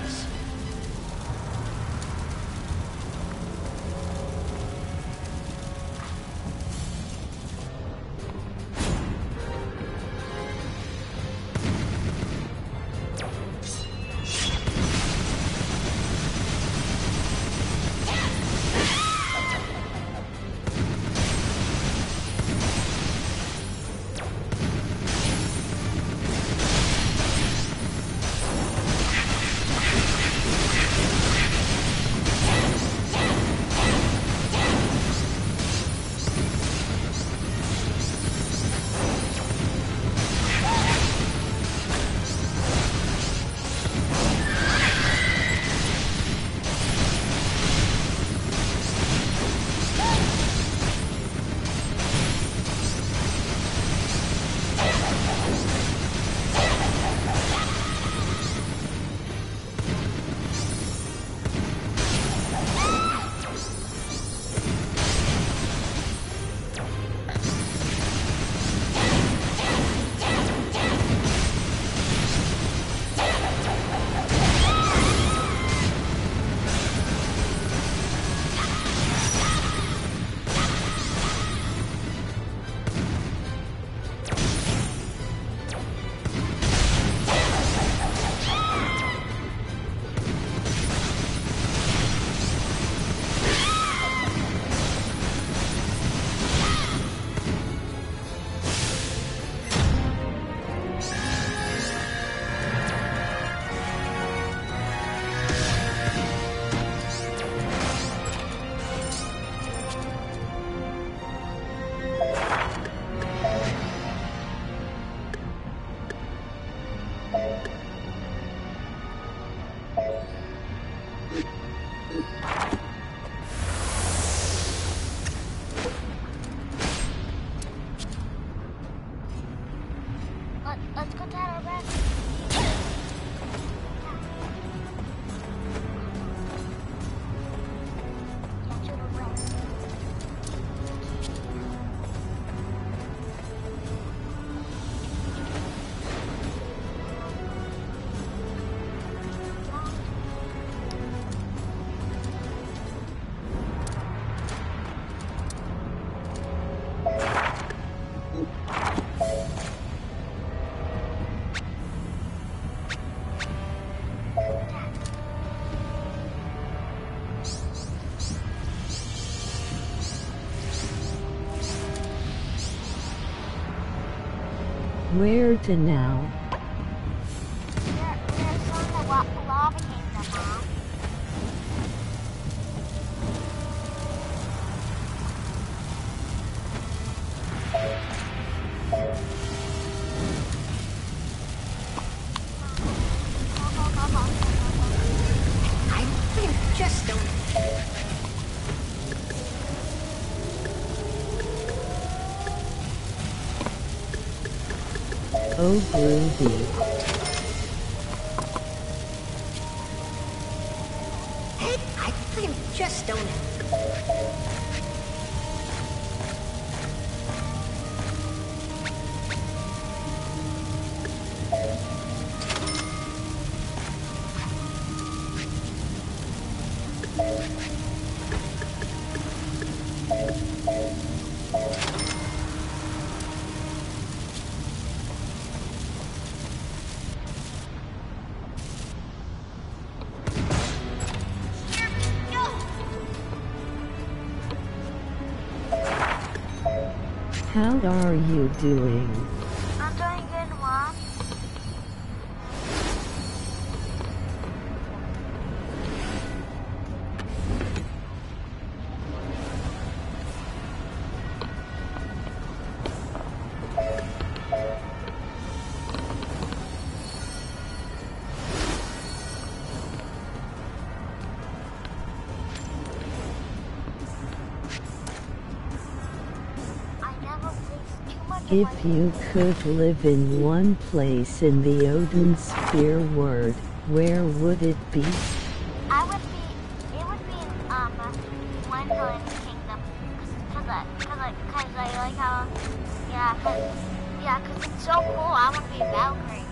Where to now? We're, we're still in the wa lava kingdom, Mom. I think just don't. Oh groovy. I think just don't. How are you doing? I'm doing good, Mom. If you could live in one place in the odinsphere world, where would it be? I would be, it would be in, um, Wendell's kingdom. Cause I, cause I, cause I like how, yeah, cause, yeah, cause it's so cool. I want to be a Valkyrie.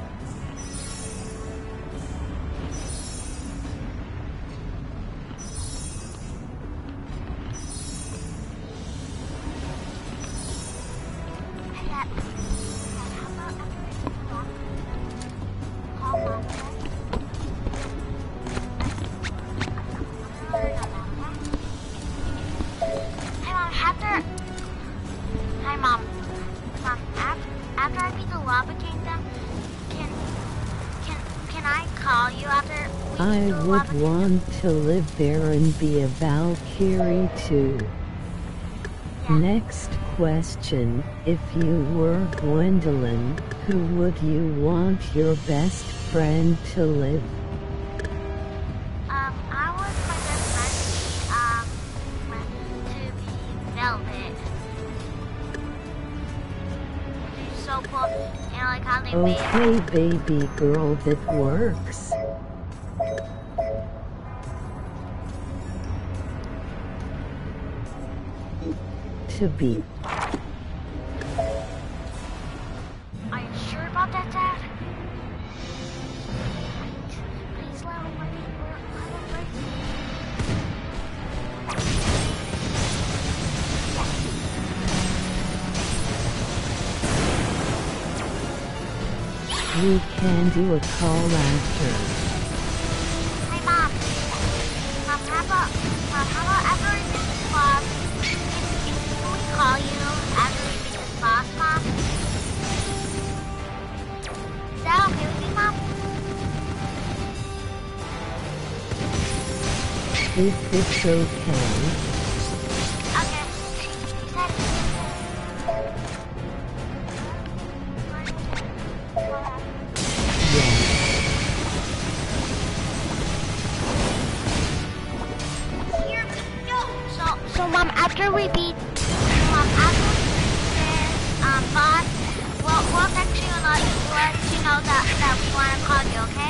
I would want to live there and be a Valkyrie too. Yeah. Next question, if you were Gwendolyn, who would you want your best friend to live? Um, I want my best friend um, to be Velvet. She's so cool, you know, like how they made Okay, baby girl, that works. To be. Are you sure about that, Dad? Please let him let him break. We can do a call after. Hey, Mom. Mom, how about, Mom, how about after we finish this class, can we call you after we beat this boss, Mom? Is that okay with you, Mom? If it's okay. Okay. You said Here we go. So, so Mom, after we beat, Mom, after we beat this um, boss, we'll, we'll text you and let, let you know that, that we want to call you, okay?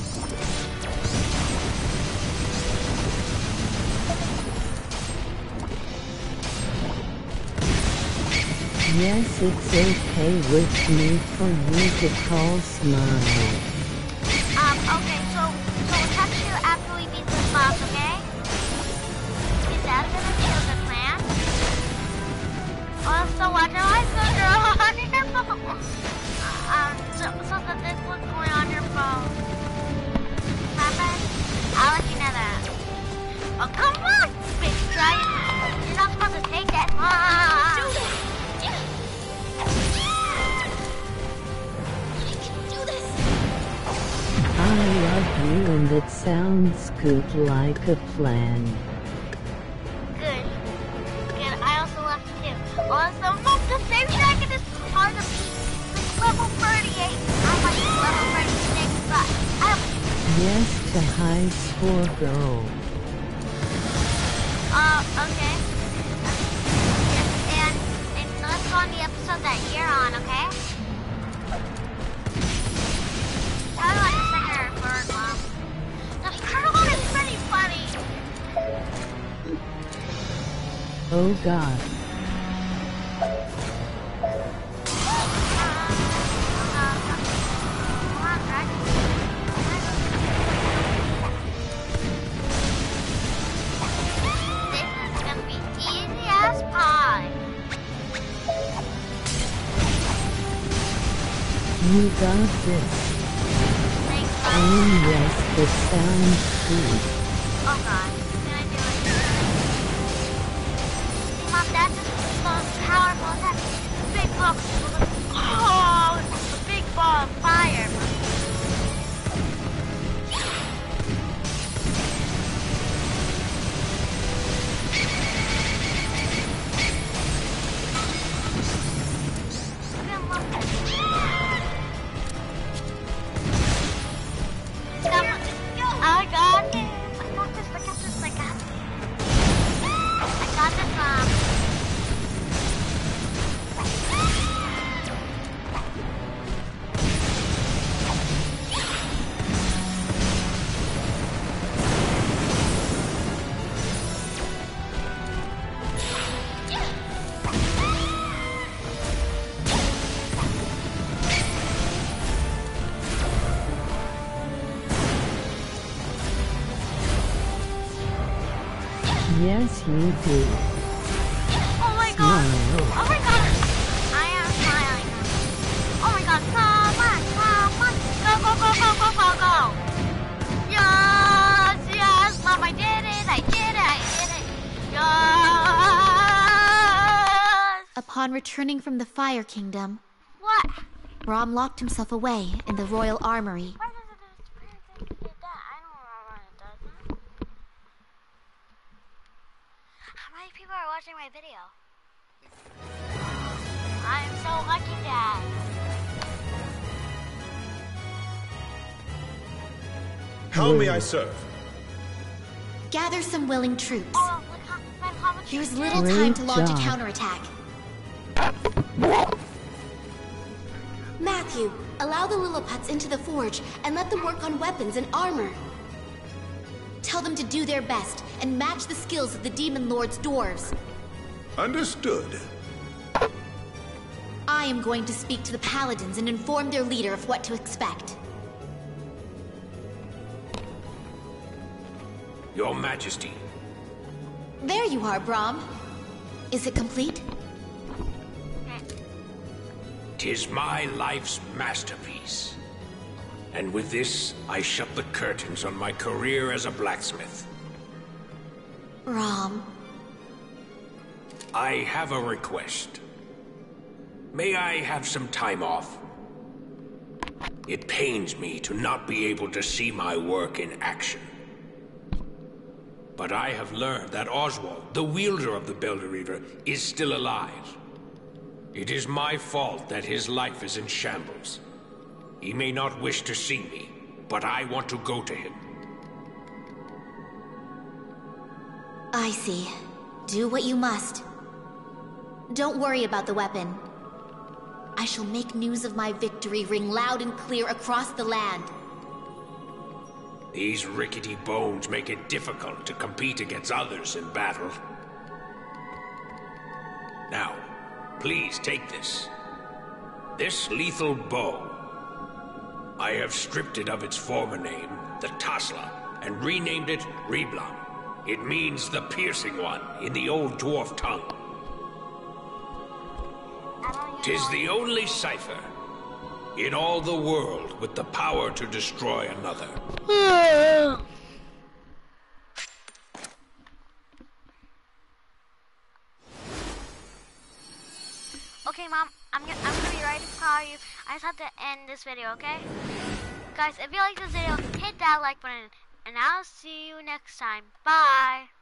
Yes, it's okay with me for you to call Smile. Um, okay, so, so we'll text you after we beat this boss, okay? Is that gonna be a good plan? Also, watch your lights go girl on your phone. Um, so, so that this was going on your phone. Remember? I'll let you know that. Oh, come on! Big giant. You're not supposed to take that. Ah. love you and it sounds good like a plan. Good. Good. I also love you too. Also, look, the same dragon is part of me. Level thirty-eight. I'm like level thirty-six, but I have... Yes to high score goal. Uh, okay. And, and let's go on the episode that you're on, okay? How do I like the second or third one? The third one is pretty funny. Oh god. You got this. Oh yes, this sounds sweet. Oh god, can I do it? See, Mom, that's just so powerful. That big ball. Oh, it's a big ball of fire. I got this. I got this. I got this. I got this. I got this, Mom. Yes, you do. Oh my god. Oh my god. I am smiling. Oh my god. Come on. Come on. Go, go, go, go, go, go, go. Yes, yes. Mom, I did it. I did it. I did it. Yes. Upon returning from the Fire Kingdom, What? Rom locked himself away in the royal armory. Why does it do that? I don't know why it does that. How many people are watching my video? I am so lucky, Dad. How may I serve? Gather some willing troops. Oh, look how, look how much There's you little did. time to launch job. a counterattack. Matthew, allow the Lilliputs into the forge and let them work on weapons and armor. Tell them to do their best and match the skills of the Demon Lord's dwarves. Understood. I am going to speak to the Paladins and inform their leader of what to expect. Your Majesty. There you are, Brahm. Is it complete? 'Tis my life's masterpiece. And with this, I shut the curtains on my career as a blacksmith. Brahm. I have a request. May I have some time off? It pains me to not be able to see my work in action. But I have learned that Oswald, the wielder of the Belder Reaver, is still alive. It is my fault that his life is in shambles. He may not wish to see me, but I want to go to him. I see. Do what you must. Don't worry about the weapon. I shall make news of my victory ring loud and clear across the land. These rickety bones make it difficult to compete against others in battle. Now, please take this. This lethal bow. I have stripped it of its former name, the Tasla, and renamed it Reblam. It means the piercing one in the old dwarf tongue. 'Tis the only cipher in all the world with the power to destroy another. Okay, Mom, I'm gonna, I'm gonna be right to call you. I just have to end this video, okay? guys, if you like this video, hit that like button, and I'll see you next time. Bye.